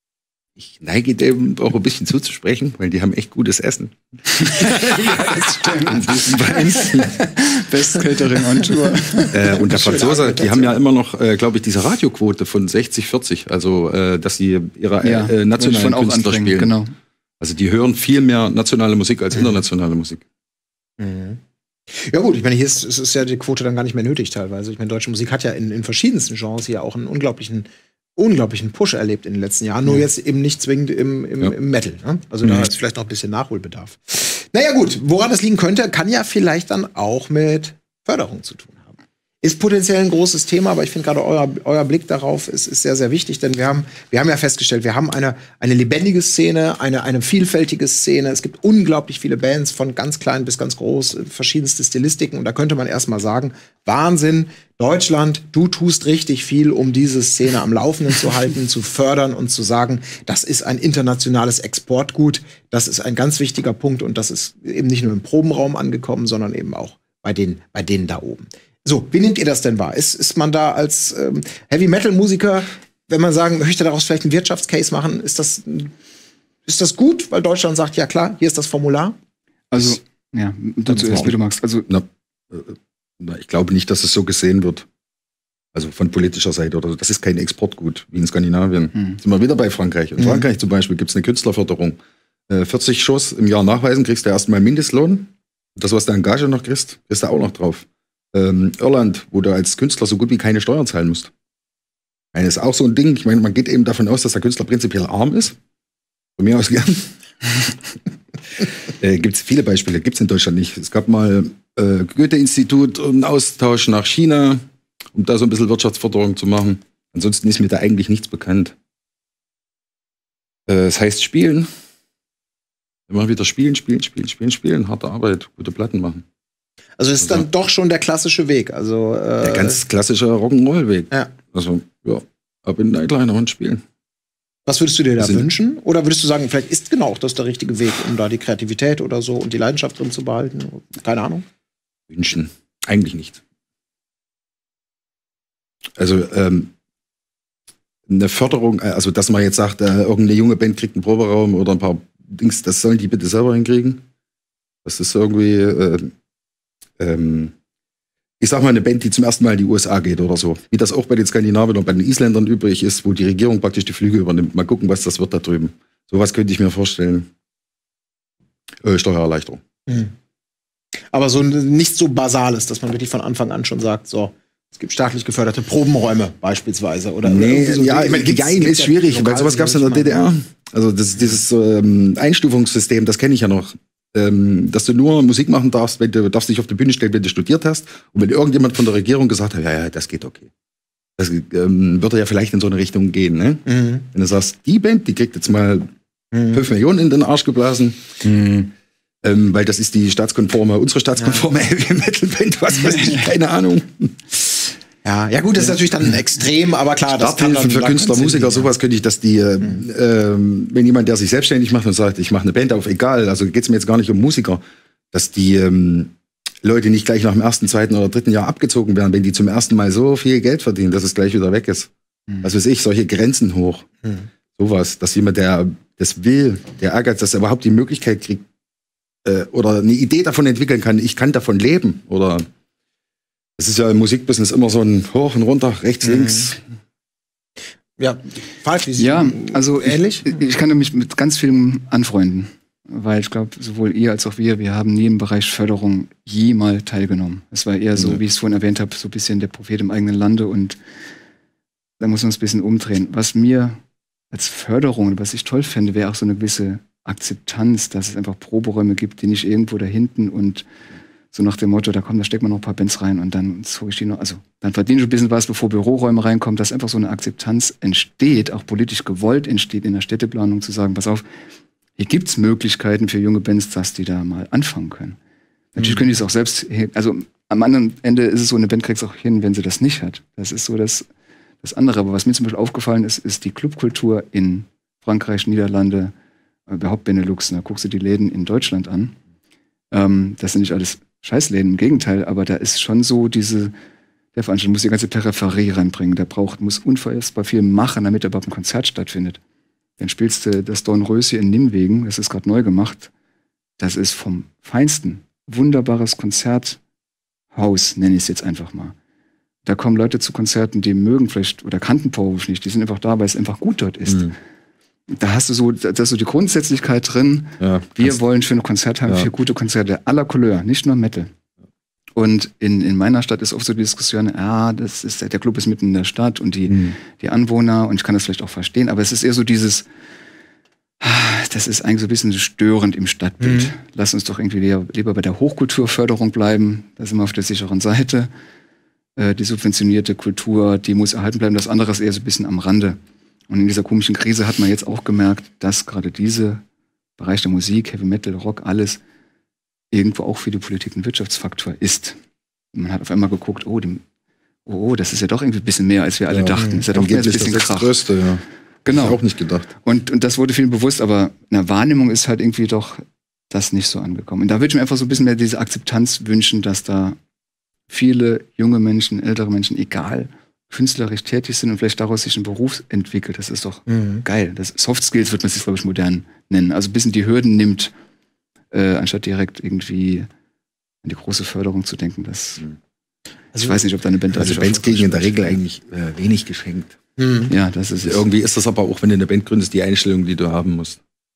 Ich neige dem auch ein bisschen zuzusprechen, weil die haben echt gutes Essen. Ja, das stimmt. Best Catering on Tour. Äh, und der Franzose, die haben ja immer noch, äh, glaube ich, diese Radioquote von sechzig vierzig. Also, äh, dass sie ihre ja, äh, nationalen Künstler spielen. Genau. Also, die hören viel mehr nationale Musik als internationale Musik. Mhm. Ja gut, ich meine, hier ist, ist ja die Quote dann gar nicht mehr nötig teilweise. Ich meine, deutsche Musik hat ja in, in verschiedensten Genres hier auch einen unglaublichen unglaublichen Push erlebt in den letzten Jahren, nur ja. jetzt eben nicht zwingend im, im, ja. im Metal. Ne? Also da mhm. ist vielleicht noch ein bisschen Nachholbedarf. Naja gut, woran das liegen könnte, kann ja vielleicht dann auch mit Förderung zu tun haben. Ist potenziell ein großes Thema, aber ich finde gerade euer, euer Blick darauf ist, ist sehr, sehr wichtig, denn wir haben, wir haben ja festgestellt, wir haben eine, eine lebendige Szene, eine, eine vielfältige Szene. Es gibt unglaublich viele Bands, von ganz klein bis ganz groß, verschiedenste Stilistiken. Und da könnte man erstmal sagen, Wahnsinn, Deutschland, du tust richtig viel, um diese Szene am Laufenden zu halten, zu fördern und zu sagen, das ist ein internationales Exportgut, das ist ein ganz wichtiger Punkt und das ist eben nicht nur im Probenraum angekommen, sondern eben auch bei, den, bei denen da oben. So, wie nehmt ihr das denn wahr? Ist, ist man da als ähm, Heavy-Metal-Musiker, wenn man sagen möchte, daraus vielleicht einen Wirtschaftscase machen, ist das, ist das gut, weil Deutschland sagt, ja klar, hier ist das Formular? Also, ja, du zuerst, wie du magst. Also, na, na, ich glaube nicht, dass es so gesehen wird. Also von politischer Seite oder so. Das ist kein Exportgut, wie in Skandinavien. Hm. Sind wir wieder bei Frankreich. In hm. Frankreich zum Beispiel gibt es eine Künstlerförderung. Äh, vierzig Shows im Jahr nachweisen, kriegst du erstmal Mindestlohn. Das, was du an Gage noch kriegst, kriegst du auch noch drauf. Ähm, Irland, wo du als Künstler so gut wie keine Steuern zahlen musst. Das ist auch so ein Ding. Ich meine, man geht eben davon aus, dass der Künstler prinzipiell arm ist. Von mir aus gern. äh, gibt es viele Beispiele, gibt es in Deutschland nicht. Es gab mal äh, Goethe-Institut, einen Austausch nach China, um da so ein bisschen Wirtschaftsförderung zu machen. Ansonsten ist mir da eigentlich nichts bekannt. Äh, das heißt spielen. Immer wieder spielen, spielen, spielen, spielen, spielen. Harte Arbeit, gute Platten machen. Also es ist dann doch schon der klassische Weg. Also, äh, der ganz klassische Rock'n'Roll-Weg. Ja. Also, ja, ab in den Nightliner und spielen. Was würdest du dir da Sind- wünschen? Oder würdest du sagen, vielleicht ist genau auch das der richtige Weg, um da die Kreativität oder so und die Leidenschaft drin zu behalten? Keine Ahnung. Wünschen. Eigentlich nicht. Also, ähm, eine Förderung, also dass man jetzt sagt, äh, irgendeine junge Band kriegt einen Proberaum oder ein paar Dings, das sollen die bitte selber hinkriegen. Das ist irgendwie, äh, ähm, ich sag mal, eine Band, die zum ersten Mal in die U S A geht oder so. Wie das auch bei den Skandinaviern und bei den Isländern übrig ist, wo die Regierung praktisch die Flüge übernimmt. Mal gucken, was das wird da drüben. Sowas könnte ich mir vorstellen. Äh, Steuererleichterung. Mhm. Aber so nicht so basales, dass man wirklich von Anfang an schon sagt, so, es gibt staatlich geförderte Probenräume beispielsweise. Oder Nee, irgendwie so, ja, ich meine, gibt's- Jein gibt's ist ja schwierig, weil lokal, sowas gab es in der ich D D R. meine. Also das, dieses ähm, Einstufungssystem, das kenne ich ja noch. Ähm, dass du nur Musik machen darfst, wenn du darfst dich auf die Bühne stellen, wenn du studiert hast. Und wenn irgendjemand von der Regierung gesagt hat, ja, ja, das geht okay. Das ähm, würde ja vielleicht in so eine Richtung gehen. Ne? Mhm. Wenn du sagst, die Band, die kriegt jetzt mal Mhm. fünf Millionen in den Arsch geblasen. Ähm, weil das ist die staatskonforme, unsere staatskonforme Heavy Metal Band, was weiß ich, keine Ahnung. Ja, ja gut, das ist natürlich dann extrem, aber klar, das kann Starthilfen dann für Künstler, langfristig Musiker, gehen, sowas könnte ich, dass die, äh, ähm, wenn jemand, der sich selbstständig macht und sagt, ich mache eine Band auf, egal, also geht es mir jetzt gar nicht um Musiker, dass die ähm, Leute nicht gleich nach dem ersten, zweiten oder dritten Jahr abgezogen werden, wenn die zum ersten Mal so viel Geld verdienen, dass es gleich wieder weg ist. Mhm. Was weiß ich, solche Grenzen hoch. Mhm. Sowas, dass jemand, der das will, der Ehrgeiz, dass er überhaupt die Möglichkeit kriegt, äh, oder eine Idee davon entwickeln kann, ich kann davon leben, oder das ist ja im Musikbusiness immer so ein Hoch und runter, rechts, Mhm. links. Ja, Falk, wie Ja, also ähnlich? Ich, ich kann mich mit ganz vielem anfreunden, weil ich glaube, sowohl ihr als auch wir, wir haben nie im Bereich Förderung je mal teilgenommen. Es war eher so, Mhm. wie ich es vorhin erwähnt habe, so ein bisschen der Prophet im eigenen Lande, und da muss man es ein bisschen umdrehen. Was mir als Förderung, was ich toll fände, wäre auch so eine gewisse Akzeptanz, dass es einfach Proberäume gibt, die nicht irgendwo da hinten und so nach dem Motto, da kommt, da steckt man noch ein paar Bands rein und dann zog ich die noch, also dann verdiene ich ein bisschen was, bevor Büroräume reinkommen, dass einfach so eine Akzeptanz entsteht, auch politisch gewollt entsteht in der Städteplanung, zu sagen, pass auf, hier gibt's Möglichkeiten für junge Bands, dass die da mal anfangen können. Natürlich können die es auch selbst, also am anderen Ende ist es so, eine Band kriegt es auch hin, wenn sie das nicht hat. Das ist so das, das andere. Aber was mir zum Beispiel aufgefallen ist, ist die Clubkultur in Frankreich, Niederlande, überhaupt Benelux. Da guckst du die Läden in Deutschland an. Ähm, das sind nicht alles Scheißläden, im Gegenteil, aber da ist schon so diese, der Veranstalter muss die ganze Peripherie reinbringen. Der braucht, muss unfassbar viel machen, damit überhaupt ein Konzert stattfindet. Dann spielst du das Dornröschen in Nimwegen, das ist gerade neu gemacht. Das ist vom Feinsten. Wunderbares Konzerthaus, nenne ich es jetzt einfach mal. Da kommen Leute zu Konzerten, die mögen vielleicht oder kannten Powerwolf nicht. Die sind einfach da, weil es einfach gut dort ist. Mhm. Da hast du so, da hast du die Grundsätzlichkeit drin. Ja, Wir wollen schöne Konzerte haben, Ja. für gute Konzerte aller Couleur, nicht nur Metal. Und in, in meiner Stadt ist oft so die Diskussion, ah, das ist, der Club ist mitten in der Stadt und die, Mhm. die Anwohner, und ich kann das vielleicht auch verstehen, aber es ist eher so dieses, ah, das ist eigentlich so ein bisschen störend im Stadtbild. Mhm. Lass uns doch irgendwie lieber, lieber bei der Hochkulturförderung bleiben, da sind wir auf der sicheren Seite. Äh, die subventionierte Kultur, die muss erhalten bleiben, das andere ist eher so ein bisschen am Rande. Und in dieser komischen Krise hat man jetzt auch gemerkt, dass gerade dieser Bereich der Musik, Heavy Metal, Rock, alles irgendwo auch für die Politik ein Wirtschaftsfaktor ist. Und man hat auf einmal geguckt, oh, dem, oh, das ist ja doch irgendwie ein bisschen mehr, als wir alle Ja, dachten. Das ist ja doch mehr als ein Angeblich bisschen das Krach. Größte, ja. Genau. Hab ich auch nicht gedacht. Und, und das wurde vielen bewusst, aber in der Wahrnehmung ist halt irgendwie doch das nicht so angekommen. Und da würde ich mir einfach so ein bisschen mehr diese Akzeptanz wünschen, dass da viele junge Menschen, ältere Menschen, egal, künstlerisch tätig sind und vielleicht daraus sich ein Beruf entwickelt. Das ist doch Mhm. geil. Das Soft Skills wird man sich, glaube ich, modern nennen. Also ein bisschen die Hürden nimmt, äh, anstatt direkt irgendwie an die große Förderung zu denken. Das, Also- ich weiß nicht, ob deine Band Also Bands kriegen in der Regel eigentlich äh, wenig geschenkt. Mhm. Ja, das ist es. Irgendwie ist das aber auch, wenn du eine Band gründest, die Einstellung, die du haben musst.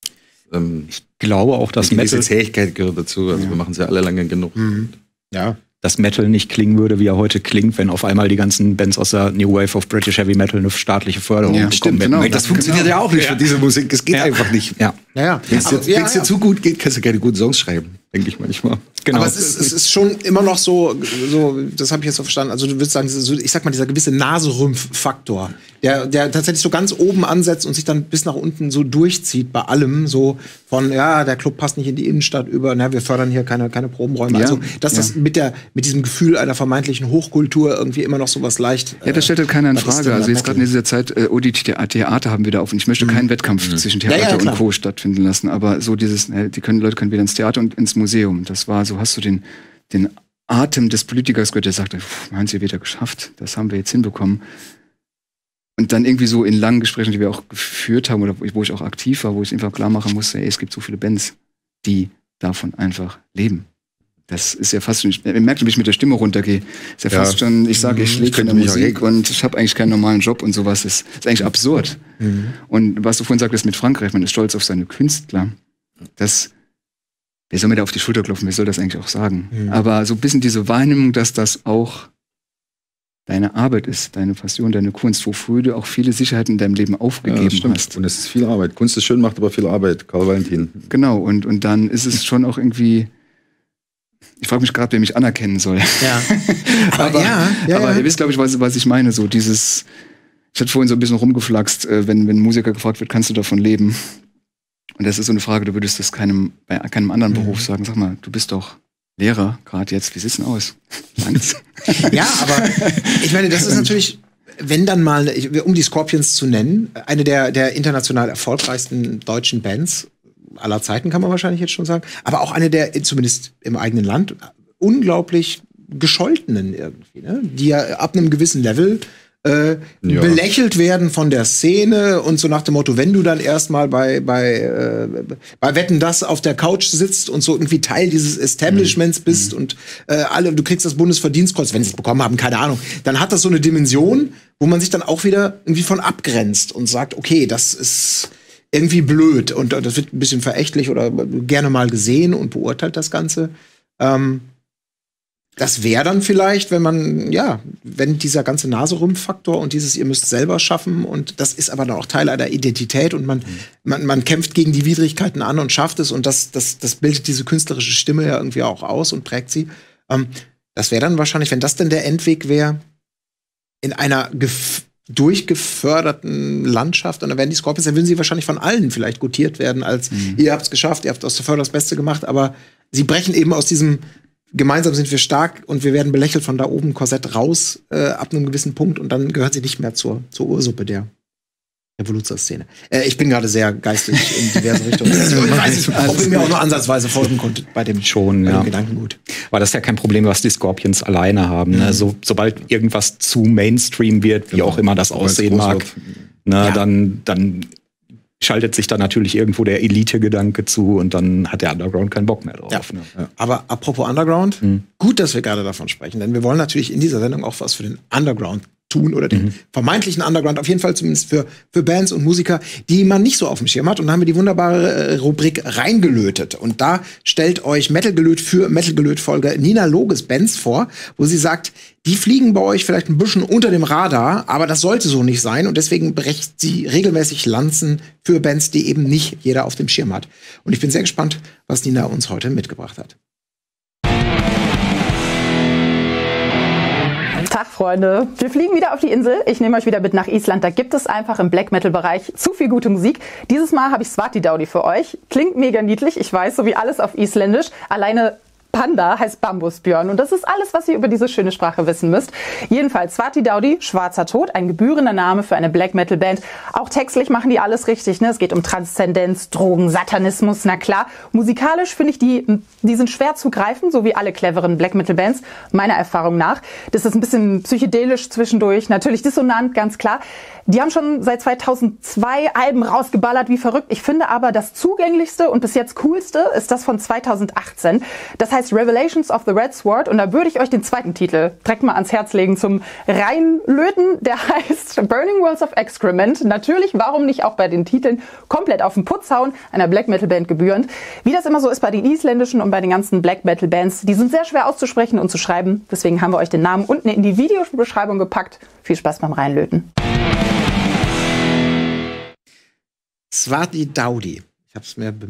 Ähm, Ich glaube auch, dass eine gewisse Metal, Zähigkeit gehört dazu. Also Ja. wir machen es ja alle lange genug. Mhm. Ja. dass Metal nicht klingen würde, wie er heute klingt, wenn auf einmal die ganzen Bands aus der New Wave of British Heavy Metal eine staatliche Förderung Ja, bekommen stimmt, hätten. genau. Weil Das funktioniert ja auch nicht für diese Musik. Es geht Ja. einfach nicht. Ja. Ja, ja. Wenn es Aber- dir, ja, wenn's dir ja. zu gut geht, kannst du keine guten Songs schreiben. denke ich manchmal. Genau. Aber es ist, es ist schon immer noch so, so das habe ich jetzt so verstanden, also du würdest sagen, so, ich sag mal, dieser gewisse Naserümpf-Faktor, der, der tatsächlich so ganz oben ansetzt und sich dann bis nach unten so durchzieht bei allem, so von, ja, der Club passt nicht in die Innenstadt über, na, wir fördern hier keine, keine Probenräume. Ja, also, dass ja. das mit, der, mit diesem Gefühl einer vermeintlichen Hochkultur irgendwie immer noch so was leicht... Ja, das stellt halt keiner in Frage. Also jetzt gerade in dieser Zeit, äh, oh, die Theater haben wieder auf und ich möchte mhm. keinen Wettkampf mhm. zwischen Theater ja, ja, und Co. stattfinden lassen, aber so dieses, ne, die können, Leute können wieder ins Theater und ins Museum. Das war, so hast du den den Atem des Politikers gehört, der sagte, wir haben es ja wieder geschafft, das haben wir jetzt hinbekommen. Und dann irgendwie so in langen Gesprächen, die wir auch geführt haben, oder wo ich auch aktiv war, wo ich einfach klar machen musste, ey, es gibt so viele Bands, die davon einfach leben. Das ist ja fast schon, ich merke, wie ich mit der Stimme runtergehe. Ist ja, ja fast schon, ich sage, ich lebe in der Musik und ich habe eigentlich keinen normalen Job und sowas. Das ist eigentlich absurd. Mhm. Und was du vorhin sagtest mit Frankreich, man ist stolz auf seine Künstler. Das Wer soll mir da auf die Schulter klopfen? Wer soll das eigentlich auch sagen? Mhm. Aber so ein bisschen diese Wahrnehmung, dass das auch deine Arbeit ist, deine Passion, deine Kunst, wofür du auch viele Sicherheiten in deinem Leben aufgegeben ja, hast. Und es ist viel Arbeit. Kunst ist schön, macht aber viel Arbeit. Karl Valentin. Genau, und, und dann ist es schon auch irgendwie... Ich frage mich gerade, wer mich anerkennen soll. Ja. aber ja, ja, aber ja. ihr wisst, glaube ich, was, was ich meine. So dieses... Ich hatte vorhin so ein bisschen rumgeflaxt, wenn, wenn ein Musiker gefragt wird, kannst du davon leben? Und das ist so eine Frage, du würdest das keinem, bei keinem anderen mhm. Beruf sagen. Sag mal, du bist doch Lehrer, gerade jetzt, wie sieht's denn aus? Ja, aber ich meine, das ist natürlich, wenn dann mal, um die Scorpions zu nennen, eine der, der international erfolgreichsten deutschen Bands aller Zeiten, kann man wahrscheinlich jetzt schon sagen, aber auch eine der, zumindest im eigenen Land, unglaublich gescholtenen irgendwie, ne? Die ja ab einem gewissen Level Äh, ja. belächelt werden von der Szene und so nach dem Motto, wenn du dann erstmal bei bei äh, bei Wetten, dass auf der Couch sitzt und so irgendwie Teil dieses Establishments mhm. bist mhm. und äh, alle, du kriegst das Bundesverdienstkreuz, wenn sie es bekommen haben, keine Ahnung, dann hat das so eine Dimension, wo man sich dann auch wieder irgendwie von abgrenzt und sagt, okay, das ist irgendwie blöd und das wird ein bisschen verächtlich oder gerne mal gesehen und beurteilt das Ganze. Ähm, Das wäre dann vielleicht, wenn man, ja, wenn dieser ganze Naserümpf-Faktor und dieses, ihr müsst selber schaffen und das ist aber dann auch Teil einer Identität und man, mhm. man, man kämpft gegen die Widrigkeiten an und schafft es und das, das, das bildet diese künstlerische Stimme ja irgendwie auch aus und prägt sie. Ähm, das wäre dann wahrscheinlich, wenn das denn der Endweg wäre, in einer gef- durchgeförderten Landschaft, und dann werden die Scorpions, dann würden sie wahrscheinlich von allen vielleicht gutiert werden als, mhm. ihr habt's geschafft, ihr habt aus der Förder das Beste gemacht, aber sie brechen eben aus diesem gemeinsam sind wir stark und wir werden belächelt von da oben Korsett raus äh, ab einem gewissen Punkt und dann gehört sie nicht mehr zur, zur Ursuppe der Revolutionsszene. Äh, ich bin gerade sehr geistig in diverse Richtungen. Also, ich weiß nicht, ob ihr mir auch nur ansatzweise folgen konntet bei dem, Schon, bei ja. dem Gedankengut. Aber das ist ja kein Problem, was die Scorpions alleine haben. Mhm. Ne? So, sobald irgendwas zu Mainstream wird, wie genau. auch immer das aussehen mag, ne, ja. dann, dann schaltet sich da natürlich irgendwo der Elite-Gedanke zu und dann hat der Underground keinen Bock mehr drauf. Ja. Ne? Ja. Aber apropos Underground, mhm. gut, dass wir gerade davon sprechen, denn wir wollen natürlich in dieser Sendung auch was für den Underground tun oder den mhm. vermeintlichen Underground, auf jeden Fall zumindest für, für Bands und Musiker, die man nicht so auf dem Schirm hat. Und da haben wir die wunderbare äh, Rubrik reingelötet. Und da stellt euch Metal Gelöt für Metal Gelöt-Folge Nina Loges Bands vor, wo sie sagt, die fliegen bei euch vielleicht ein bisschen unter dem Radar, aber das sollte so nicht sein. Und deswegen brecht sie regelmäßig Lanzen für Bands, die eben nicht jeder auf dem Schirm hat. Und ich bin sehr gespannt, was Nina uns heute mitgebracht hat. Tag, Freunde. Wir fliegen wieder auf die Insel. Ich nehme euch wieder mit nach Island. Da gibt es einfach im Black-Metal-Bereich zu viel gute Musik. Dieses Mal habe ich Svartidauði für euch. Klingt mega niedlich, ich weiß, so wie alles auf Isländisch. Alleine Panda heißt Bambusbjörn und das ist alles, was ihr über diese schöne Sprache wissen müsst. Jedenfalls Svartidauði, Schwarzer Tod, ein gebührender Name für eine Black-Metal-Band. Auch textlich machen die alles richtig, ne? Es geht um Transzendenz, Drogen, Satanismus, na klar. Musikalisch finde ich, die, die sind schwer zu greifen, so wie alle cleveren Black-Metal-Bands, meiner Erfahrung nach. Das ist ein bisschen psychedelisch zwischendurch, natürlich dissonant, ganz klar. Die haben schon seit zweitausendzwei Alben rausgeballert, wie verrückt. Ich finde aber, das zugänglichste und bis jetzt coolste ist das von zweitausendachtzehn. Das heißt Revelations of the Red Sword. Und da würde ich euch den zweiten Titel direkt mal ans Herz legen zum Reinlöten. Der heißt Burning Worlds of Excrement. Natürlich, warum nicht auch bei den Titeln komplett auf den Putz hauen, einer Black Metal Band gebührend. Wie das immer so ist bei den isländischen und bei den ganzen Black Metal Bands. Die sind sehr schwer auszusprechen und zu schreiben. Deswegen haben wir euch den Namen unten in die Videobeschreibung gepackt. Viel Spaß beim Reinlöten. Svartidauði. Ich habe es mir bemüht,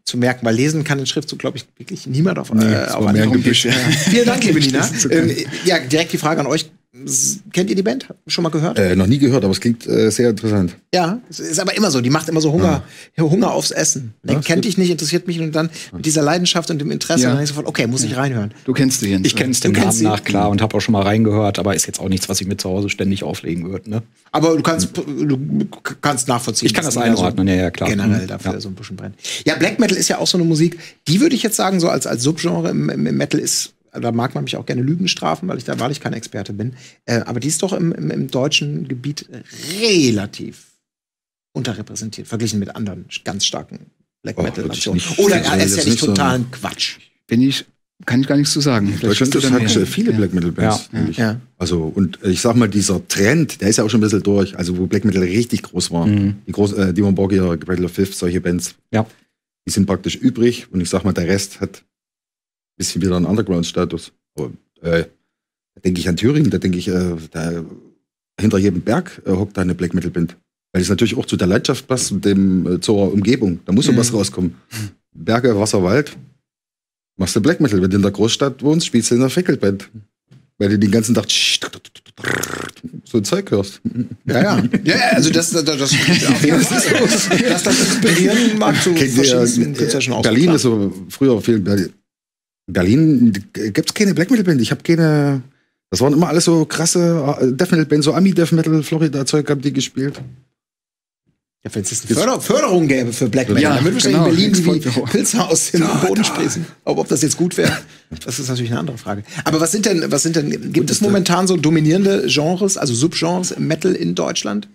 zu merken, weil lesen kann den Schriftzug, glaube ich, wirklich niemand auf, Nee, äh, das auf war mehr Anhieb. Gebüsch, ja. Vielen Dank, liebe Nina. Ähm, ja, direkt die Frage an euch. Kennt ihr die Band? Schon mal gehört? Äh, noch nie gehört, aber es klingt äh, sehr interessant. Ja, es ist aber immer so. Die macht immer so Hunger, Hunger aufs Essen. Ja, Den kennt dich nicht, interessiert mich und dann mit dieser Leidenschaft und dem Interesse, Ja. dann denkst du sofort, okay, muss ich reinhören. Du kennst die Jens. Ich kenne es dem Du kennst Namen sie? nach, klar, und habe auch schon mal reingehört, aber ist jetzt auch nichts, was ich mir zu Hause ständig auflegen würde. Ne? Aber du kannst, du kannst nachvollziehen. Ich kann dass das es mehr einordnen, ja, ja, klar. Generell Mhm. dafür Ja. so ein bisschen brennt. Ja, Black Metal ist ja auch so eine Musik, die würde ich jetzt sagen, so als, als Subgenre im, im, im Metal ist, da mag man mich auch gerne Lügen strafen, weil ich da wahrlich kein Experte bin. Äh, aber die ist doch im, im, im deutschen Gebiet relativ unterrepräsentiert, verglichen mit anderen ganz starken Black Oh, Metal-Nationen. würde ich nicht- Oder würde ich er ist ja jetzt nicht nicht sagen. totalen Quatsch. Bin ich, kann ich gar nichts zu sagen. Vielleicht Deutschland bist du ist da halt mehr. äh, viele Ja. Black Metal Bands. Ja. eigentlich. Ja. Also, und ich sag mal, dieser Trend, der ist ja auch schon ein bisschen durch. Also, wo Black Metal richtig groß war. Mhm. Die groß, äh, Demon Borgir, Battle of Fifth, solche Bands. Ja. Die sind praktisch übrig. Und ich sag mal, der Rest hat ein bisschen wieder einen Underground-Status. Aber, äh, da denke ich an Thüringen, da denke ich, äh, da, hinter jedem Berg äh, hockt da eine Black Metal Band. Weil es natürlich auch zu der Landschaft passt und dem, äh, zur Umgebung. Da muss so Mhm. was rauskommen. Berge, Wasser, Wald. Machst du Black Metal. Wenn du in der Großstadt wohnst, spielst du in der Fackelband. Weil du den ganzen Tag so ein Zeug hörst. Ja, ja. Ja, ja, also das, das, das, das, das, das inspirieren mag zu Kennt ihr, verschiedensten künstlerischen äh, Ausdruck. Berlin ist so früher viel. Berlin, Berlin gibt es keine Black Metal Band. Ich habe keine. Das waren immer alles so krasse äh, Death Metal Bands, so Ami Death Metal, Florida Zeug haben die gespielt. Ja, wenn es eine Förder Förderung gäbe für Black Metal, Ja, dann würde wahrscheinlich genau. in Berlin wie Exportbüro. Pilze aus dem Boden sprießen. Aber ob das jetzt gut wäre, das ist natürlich eine andere Frage. Aber was sind denn, was sind denn, gibt es momentan so dominierende Genres, also Subgenres im Metal in Deutschland?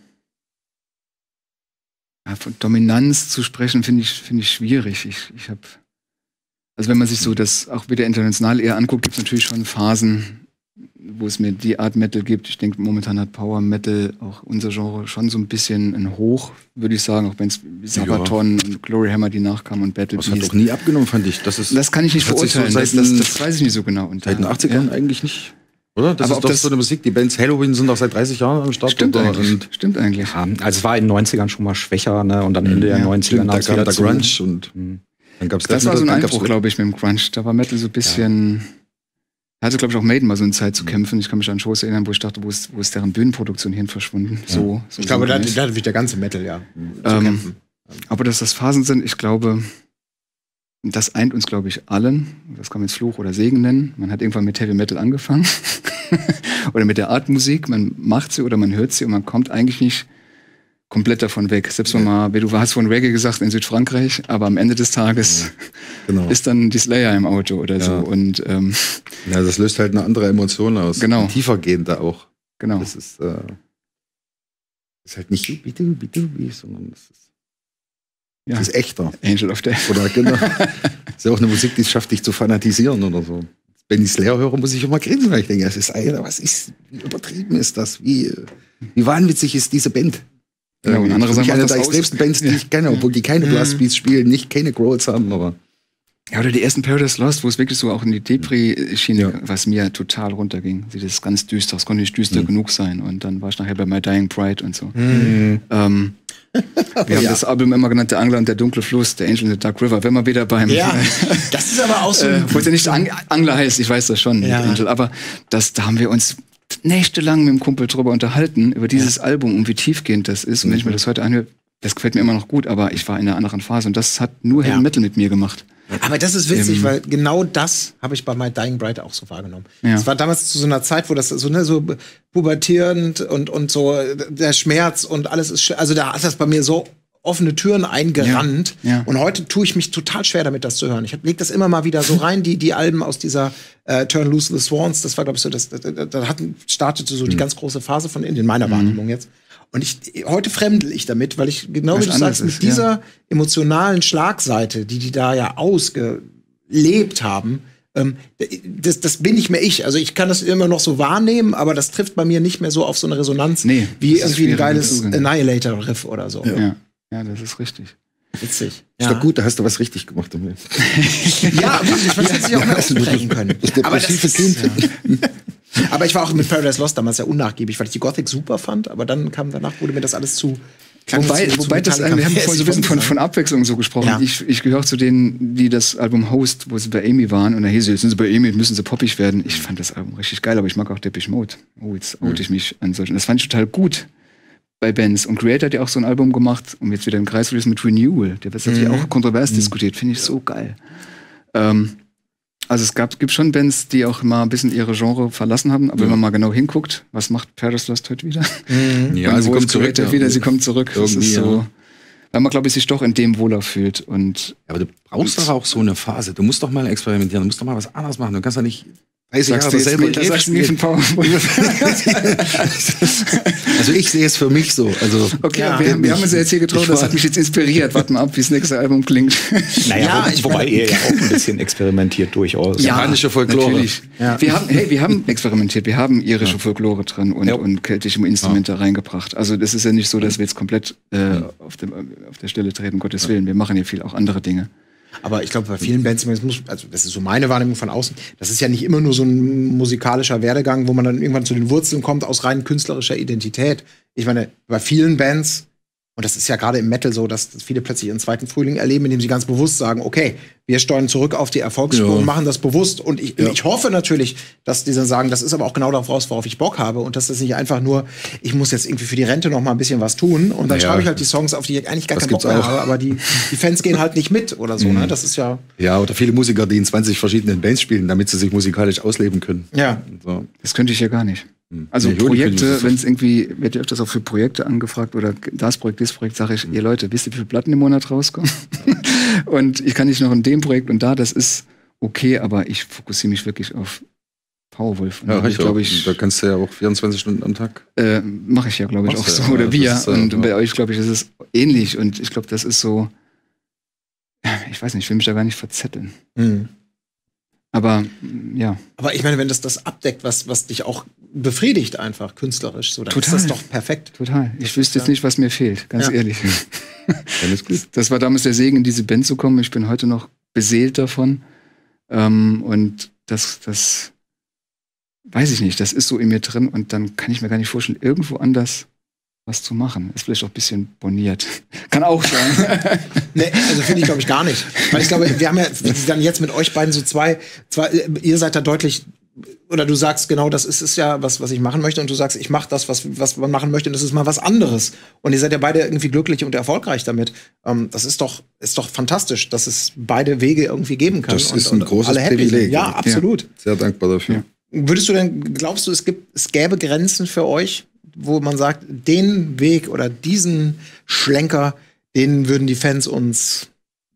Ja, von Dominanz zu sprechen, finde ich, finde ich schwierig. Ich, ich habe, also wenn man sich so das auch wieder international eher anguckt, gibt es natürlich schon Phasen, wo es mir die Art Metal gibt. Ich denke, momentan hat Power Metal auch unser Genre schon so ein bisschen ein Hoch, würde ich sagen, auch wenn es Sabaton und Glory Hammer, die nachkamen und Battle Das hat Beast. auch nie abgenommen, fand ich. Das, ist, Das kann ich nicht das hat sich so beurteilen. seit das, das, den- das weiß ich nicht so genau. Und Seit den da- achtzigern ja. eigentlich nicht. Oder? Das Aber ist ob doch das- so eine Musik. Die Bands Halloween sind doch seit dreißig Jahren am Start. Stimmt oder? eigentlich. Und Stimmt eigentlich. Ja, also es war in den neunzigern schon mal schwächer, ne? Und dann Ende der Ja, neunziger stimmt, da nahm es kam wieder der zu. Grunge und Mhm. dann gab's Das Death war so ein Metal, dann gab's Einbruch, glaube ich, mit dem Grunge. Da war Metal so ein bisschen. Da hatte, glaube ich, auch Maiden mal so eine Zeit zu kämpfen. Ich kann mich an Shows erinnern, wo ich dachte, wo ist, wo ist deren Bühnenproduktion hin verschwunden? So, so Ich glaube, da, sinngemäß. da hat der ganze Metal ja zu Ähm, kämpfen. Aber dass das Phasen sind, ich glaube, das eint uns, glaube ich, allen. Das kann man jetzt Fluch oder Segen nennen. Man hat irgendwann mit Heavy Metal angefangen. Oder mit der Art Musik. Man macht sie oder man hört sie und man kommt eigentlich nicht komplett davon weg. Selbst wenn man, wie du hast von Reggae gesagt, in Südfrankreich, aber am Ende des Tages Genau. ist dann die Slayer im Auto oder so. Ja. Und ähm, Ja, das löst halt eine andere Emotion aus. Genau. Tiefergehende auch. genau. Das ist, äh, ist halt nicht bitte, bitte, sondern das ist, Ja. das ist echter. Angel of Death. Oder genau. Das ist ja auch eine Musik, die es schafft, dich zu fanatisieren oder so. Wenn ich Slayer höre, muss ich immer grinsen, weil ich denke, das ist, Alter, was ist, wie übertrieben ist das? Wie, wie wahnwitzig ist diese Band? Ja, und andere Für mich sagen, eine macht der das aus. extremsten Bands, die Ja. ich kenne, obwohl die keine Mhm. Blastbeats spielen, nicht keine Growls haben, aber Ja, oder die ersten Paradise Lost, wo es wirklich so auch in die Depri-Schiene, Ja. was mir total runterging. Sie das ist ganz düster, es konnte nicht düster Mhm. genug sein. Und dann war ich nachher bei My Dying Pride und so. Mhm. Ähm, wir haben Ja. das Album immer genannt, Der Angler und der dunkle Fluss, der Angel in the Dark River. Wenn wir wieder beim, Ja, das ist aber auch so. äh, obwohl es ja nicht Ang Angler heißt, ich weiß das schon, Ja. mit Angel, aber das, da haben wir uns nächtelang mit dem Kumpel drüber unterhalten, über dieses Album und wie tiefgehend das ist. Und wenn ich mir das heute anhöre, das gefällt mir immer noch gut, aber ich war in einer anderen Phase und das hat nur Heavy Ja. Metal mit mir gemacht. Aber das ist witzig, Ähm, weil genau das habe ich bei My Dying Bride auch so wahrgenommen. Ja. Es war damals zu so einer Zeit, wo das so, ne, so pubertierend und, und so äh, der Schmerz und alles ist, sch- also da hat das bei mir so offene Türen eingerannt. Ja, ja. Und heute tue ich mich total schwer damit, das zu hören. Ich lege das immer mal wieder so rein, die, die Alben aus dieser äh, Turn Loose the Swans, das war, glaube ich, so, das, da, da, da hatten, startete so die Mhm. ganz große Phase von in meiner Wahrnehmung jetzt. Und ich, heute fremdel ich damit, weil ich, genau Weil's wie du anders sagst, mit ist, ja. dieser emotionalen Schlagseite, die die da ja ausgelebt haben, ähm, das, das bin nicht mehr ich. Also ich kann das immer noch so wahrnehmen, aber das trifft bei mir nicht mehr so auf so eine Resonanz Nee, wie das ist irgendwie ein schwer, damit geiles umzugehen. Annihilator-Riff oder so. Ja. ja, das ist richtig. Witzig. ist doch gut, da hast du was richtig gemacht. Damit. Ja, ich weiß jetzt nicht auch mehr aussprechen können. Aber, das ist, ja. aber ich war auch mit Paradise Lost damals sehr unnachgiebig, weil ich die Gothic super fand, aber dann kam danach, wurde mir das alles zu Wobei, wobei das, wir haben vorhin so ein bisschen von, von Abwechslung so gesprochen. Ja. Ich, ich gehöre zu denen, die das Album Host, wo sie bei Amy waren, und da hieß es, jetzt sind sie bei Amy, müssen sie poppig werden. Ich fand das Album richtig geil, aber ich mag auch Depeche Mode. Oh, jetzt oute ich mich an solchen. Das fand ich total gut bei Bands. Und Creator hat ja auch so ein Album gemacht, um jetzt wieder im Kreis zu lösen, mit Renewal. Der wird natürlich mhm. auch kontrovers mhm. diskutiert. Finde ich so geil. Ähm, also es gab, gibt schon Bands, die auch mal ein bisschen ihre Genre verlassen haben. Aber ja. wenn man mal genau hinguckt, was macht Paradise Lost heute wieder? Mhm. Ja, sie kommt zurück. Ja. Wieder, sie kommt zurück. Das ist so, ja. weil man, glaube ich, sich doch in dem wohler fühlt. Und ja, aber du brauchst doch auch so eine Phase. Du musst doch mal experimentieren. Du musst doch mal was anderes machen. Du kannst doch nicht dreißig Jahre dasselbe das sagst du mir von Also ich sehe es für mich so. Also, okay, ja, wir, haben, wir haben uns ja jetzt hier getroffen, das hat mich jetzt inspiriert. Warte mal ab, wie das nächste Album klingt. Naja, ja, wo, wobei ihr ja auch ein bisschen experimentiert durchaus. Ja, japanische Folklore. Natürlich. Ja. Wir haben, hey, wir haben experimentiert. Wir haben irische ja. Folklore drin und, ja. und keltische Instrumente ja. reingebracht. Also das ist ja nicht so, dass wir jetzt komplett äh, auf, dem, auf der Stelle treten, um Gottes ja. Willen. Wir machen ja viel auch andere Dinge. Aber ich glaube, bei vielen Bands, also das ist so meine Wahrnehmung von außen, das ist ja nicht immer nur so ein musikalischer Werdegang, wo man dann irgendwann zu den Wurzeln kommt aus rein künstlerischer Identität. Ich meine, bei vielen Bands, und das ist ja gerade im Metal so, dass viele plötzlich ihren zweiten Frühling erleben, indem sie ganz bewusst sagen, okay, wir steuern zurück auf die Erfolgsspur ja. und machen das bewusst. Und ich, ja. ich hoffe natürlich, dass die dann sagen, das ist aber auch genau daraus, worauf ich Bock habe. Und dass das nicht einfach nur, ich muss jetzt irgendwie für die Rente noch mal ein bisschen was tun. Und dann ja. schreibe ich halt die Songs, auf die ich eigentlich gar keinen Bock mehr habe. Aber die, die Fans gehen halt nicht mit oder so. Mhm. Ne? Das ist ja. Ja, oder viele Musiker, die in zwanzig verschiedenen Bands spielen, damit sie sich musikalisch ausleben können. Ja. So. Das könnte ich ja gar nicht. Also nee, Projekte, wenn es irgendwie, wird ja öfters auch für Projekte angefragt oder das Projekt, das Projekt, sage ich, ihr Leute, wisst ihr, wie viele Platten im Monat rauskommen? Und ich kann nicht noch in dem Projekt und da, das ist okay, aber ich fokussiere mich wirklich auf Powerwolf. Ja, ich glaube ich. Da kannst du ja auch vierundzwanzig Stunden am Tag. Äh, Mache ich ja, glaube ich, auch so. Ja, oder wir. Ist, und ja. bei euch, glaube ich, ist es ähnlich. Und ich glaube, das ist so, ich weiß nicht, ich will mich da gar nicht verzetteln. Mhm. Aber, ja. Aber ich meine, wenn das das abdeckt, was, was dich auch befriedigt einfach, künstlerisch, so, dann Total. ist das doch perfekt. Total. Ich wüsste jetzt nicht, was mir fehlt, ganz ja. ehrlich. Das, das war damals der Segen, in diese Band zu kommen. Ich bin heute noch beseelt davon. Ähm, und das, das weiß ich nicht, das ist so in mir drin und dann kann ich mir gar nicht vorstellen, irgendwo anders was zu machen. Ist vielleicht auch ein bisschen boniert. Kann auch sein. Nee, also finde ich, glaube ich, gar nicht. Weil ich glaube, wir haben ja dann jetzt mit euch beiden so zwei, zwei, ihr seid da deutlich, oder du sagst genau, das ist es ja, was, was ich machen möchte, und du sagst, ich mache das, was, was man machen möchte, und das ist mal was anderes. Und ihr seid ja beide irgendwie glücklich und erfolgreich damit. Ähm, das ist doch, ist doch fantastisch, dass es beide Wege irgendwie geben kann. Das ist und, ein und großes Privileg. Ja, absolut. Ja. Sehr dankbar dafür. Ja. Würdest du denn, glaubst du, es gibt, es gäbe Grenzen für euch, wo man sagt, den Weg oder diesen Schlenker, den würden die Fans uns.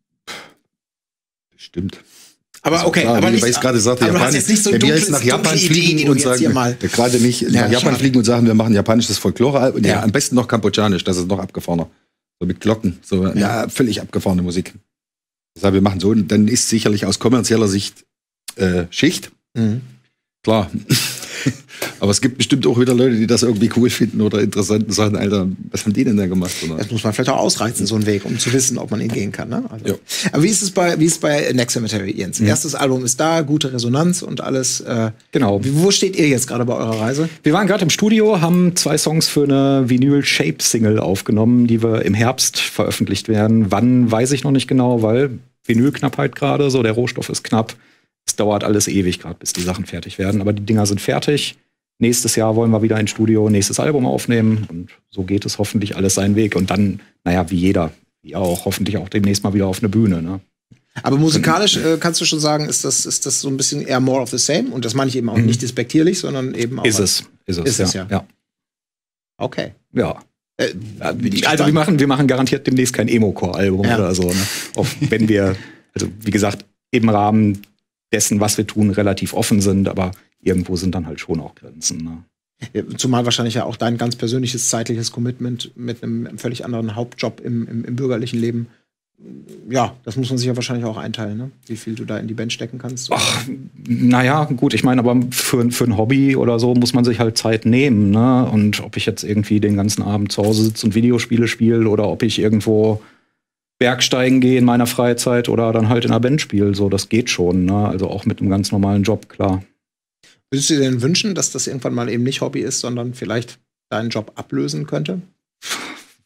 Stimmt. Aber okay, klar, aber nicht, weil ich gerade sagte, aber Japan, jetzt nicht so wenn dunkle, wir jetzt nach Japan fliegen Idee, und sagen, gerade nicht ja, nach Japan schade. fliegen und sagen, wir machen japanisches Folklore, ja. ja, am besten noch kambodschanisch, das ist noch abgefahrener. So mit Glocken, so ja. ja völlig abgefahrene Musik. Deshalb, wir machen so, und dann ist sicherlich aus kommerzieller Sicht äh, Schicht. Mhm. Klar. Aber es gibt bestimmt auch wieder Leute, die das irgendwie cool finden oder interessant und sagen, Alter, was haben die denn da gemacht? Oder? Das muss man vielleicht auch ausreizen, so einen Weg, um zu wissen, ob man ihn gehen kann. Ne? Also. Ja. Aber wie ist es bei, wie ist es bei Next Cemetery, Jens? Mhm. Erstes Album ist da, gute Resonanz und alles. Äh, genau. Wo steht ihr jetzt gerade bei eurer Reise? Wir waren gerade im Studio, haben zwei Songs für eine Vinyl-Shape-Single aufgenommen, die wir im Herbst veröffentlicht werden. Wann, weiß ich noch nicht genau, weil Vinylknappheit gerade, so der Rohstoff ist knapp. Es dauert alles ewig gerade, bis die Sachen fertig werden. Aber die Dinger sind fertig. Nächstes Jahr wollen wir wieder ins Studio, nächstes Album aufnehmen. Und so geht es hoffentlich alles seinen Weg. Und dann, naja, wie jeder, wie auch, hoffentlich auch demnächst mal wieder auf eine Bühne. Ne? Aber musikalisch äh, kannst du schon sagen, ist das, ist das so ein bisschen eher more of the same? Und das meine ich eben auch mhm. nicht despektierlich, sondern eben auch. Ist es. Ist es, ist ja. es ja. ja. Okay. Ja. Äh, also wir machen, wir machen garantiert demnächst kein Emo-Core-Album ja. oder so. Ne? Auch wenn wir, also wie gesagt, im Rahmen dessen, was wir tun, relativ offen sind, aber irgendwo sind dann halt schon auch Grenzen. Ne? Ja, zumal wahrscheinlich ja auch dein ganz persönliches zeitliches Commitment mit einem völlig anderen Hauptjob im, im, im bürgerlichen Leben. Ja, das muss man sich ja wahrscheinlich auch einteilen, ne? Wie viel du da in die Band stecken kannst. Ach, naja, gut, ich meine, aber für, für ein Hobby oder so muss man sich halt Zeit nehmen. Ne? Und ob ich jetzt irgendwie den ganzen Abend zu Hause sitze und Videospiele spiele oder ob ich irgendwo Bergsteigen gehe in meiner Freizeit oder dann halt in einer Band spiele, so, das geht schon. Ne? Also auch mit einem ganz normalen Job, klar. Würdest du dir denn wünschen, dass das irgendwann mal eben nicht Hobby ist, sondern vielleicht deinen Job ablösen könnte?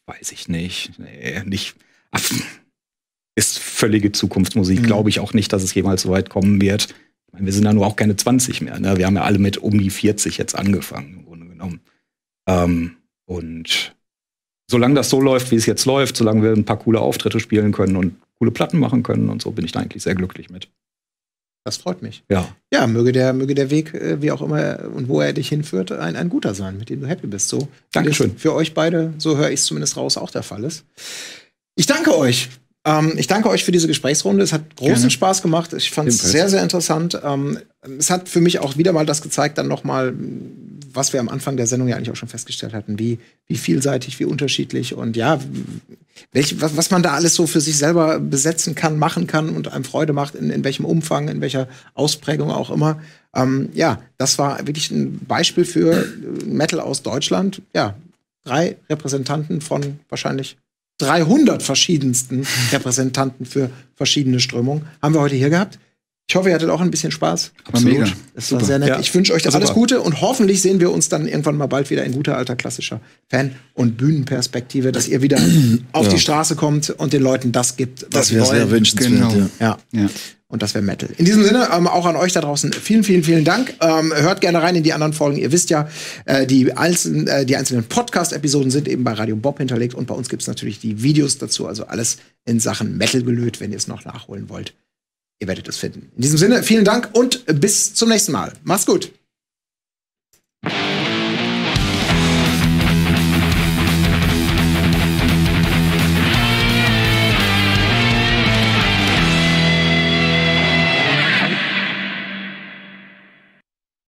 weiß ich nicht. Nee, nicht. Ach, ist völlige Zukunftsmusik. Mhm. Glaube ich auch nicht, dass es jemals so weit kommen wird. Ich meine, wir sind ja nur auch keine zwanzig mehr. Ne? Wir haben ja alle mit um die vierzig jetzt angefangen, im Grunde genommen. Ähm, und solange das so läuft, wie es jetzt läuft, solange wir ein paar coole Auftritte spielen können und coole Platten machen können und so, bin ich da eigentlich sehr glücklich mit. Das freut mich. Ja. Ja, möge der, möge der Weg, wie auch immer und wo er dich hinführt, ein, ein guter sein, mit dem du happy bist. So, Dankeschön. Für euch beide, so höre ich es zumindest raus, auch der Fall ist. Ich danke euch. Ähm, ich danke euch für diese Gesprächsrunde. Es hat großen Gerne. Spaß gemacht. Ich fand es sehr, sehr interessant. Ähm, es hat für mich auch wieder mal das gezeigt, dann noch mal, was wir am Anfang der Sendung ja eigentlich auch schon festgestellt hatten, wie, wie vielseitig, wie unterschiedlich und ja, welch, was, was man da alles so für sich selber besetzen kann, machen kann und einem Freude macht, in, in welchem Umfang, in welcher Ausprägung auch immer. Ähm, ja, das war wirklich ein Beispiel für Metal aus Deutschland. Ja, drei Repräsentanten von wahrscheinlich dreihundert verschiedensten Repräsentanten für verschiedene Strömungen haben wir heute hier gehabt. Ich hoffe, ihr hattet auch ein bisschen Spaß. Absolut. Mega. Es war sehr nett. Ja. Ich wünsche euch alles Gute und hoffentlich sehen wir uns dann irgendwann mal bald wieder in guter alter klassischer Fan- und Bühnenperspektive, dass ihr wieder auf ja. die Straße kommt und den Leuten das gibt, was das wäre sehr wünschenswert. Genau. Ja. Ja. ja. Und das wäre Metal. In diesem Sinne, ähm, auch an euch da draußen, vielen, vielen, vielen Dank. Ähm, hört gerne rein in die anderen Folgen. Ihr wisst ja, äh, die, einzelnen, äh, die einzelnen Podcast-Episoden sind eben bei Radio Bob hinterlegt. Und bei uns gibt es natürlich die Videos dazu. Also alles in Sachen Metal gelöt, wenn ihr es noch nachholen wollt. Ihr werdet es finden. In diesem Sinne, vielen Dank und bis zum nächsten Mal. Macht's gut.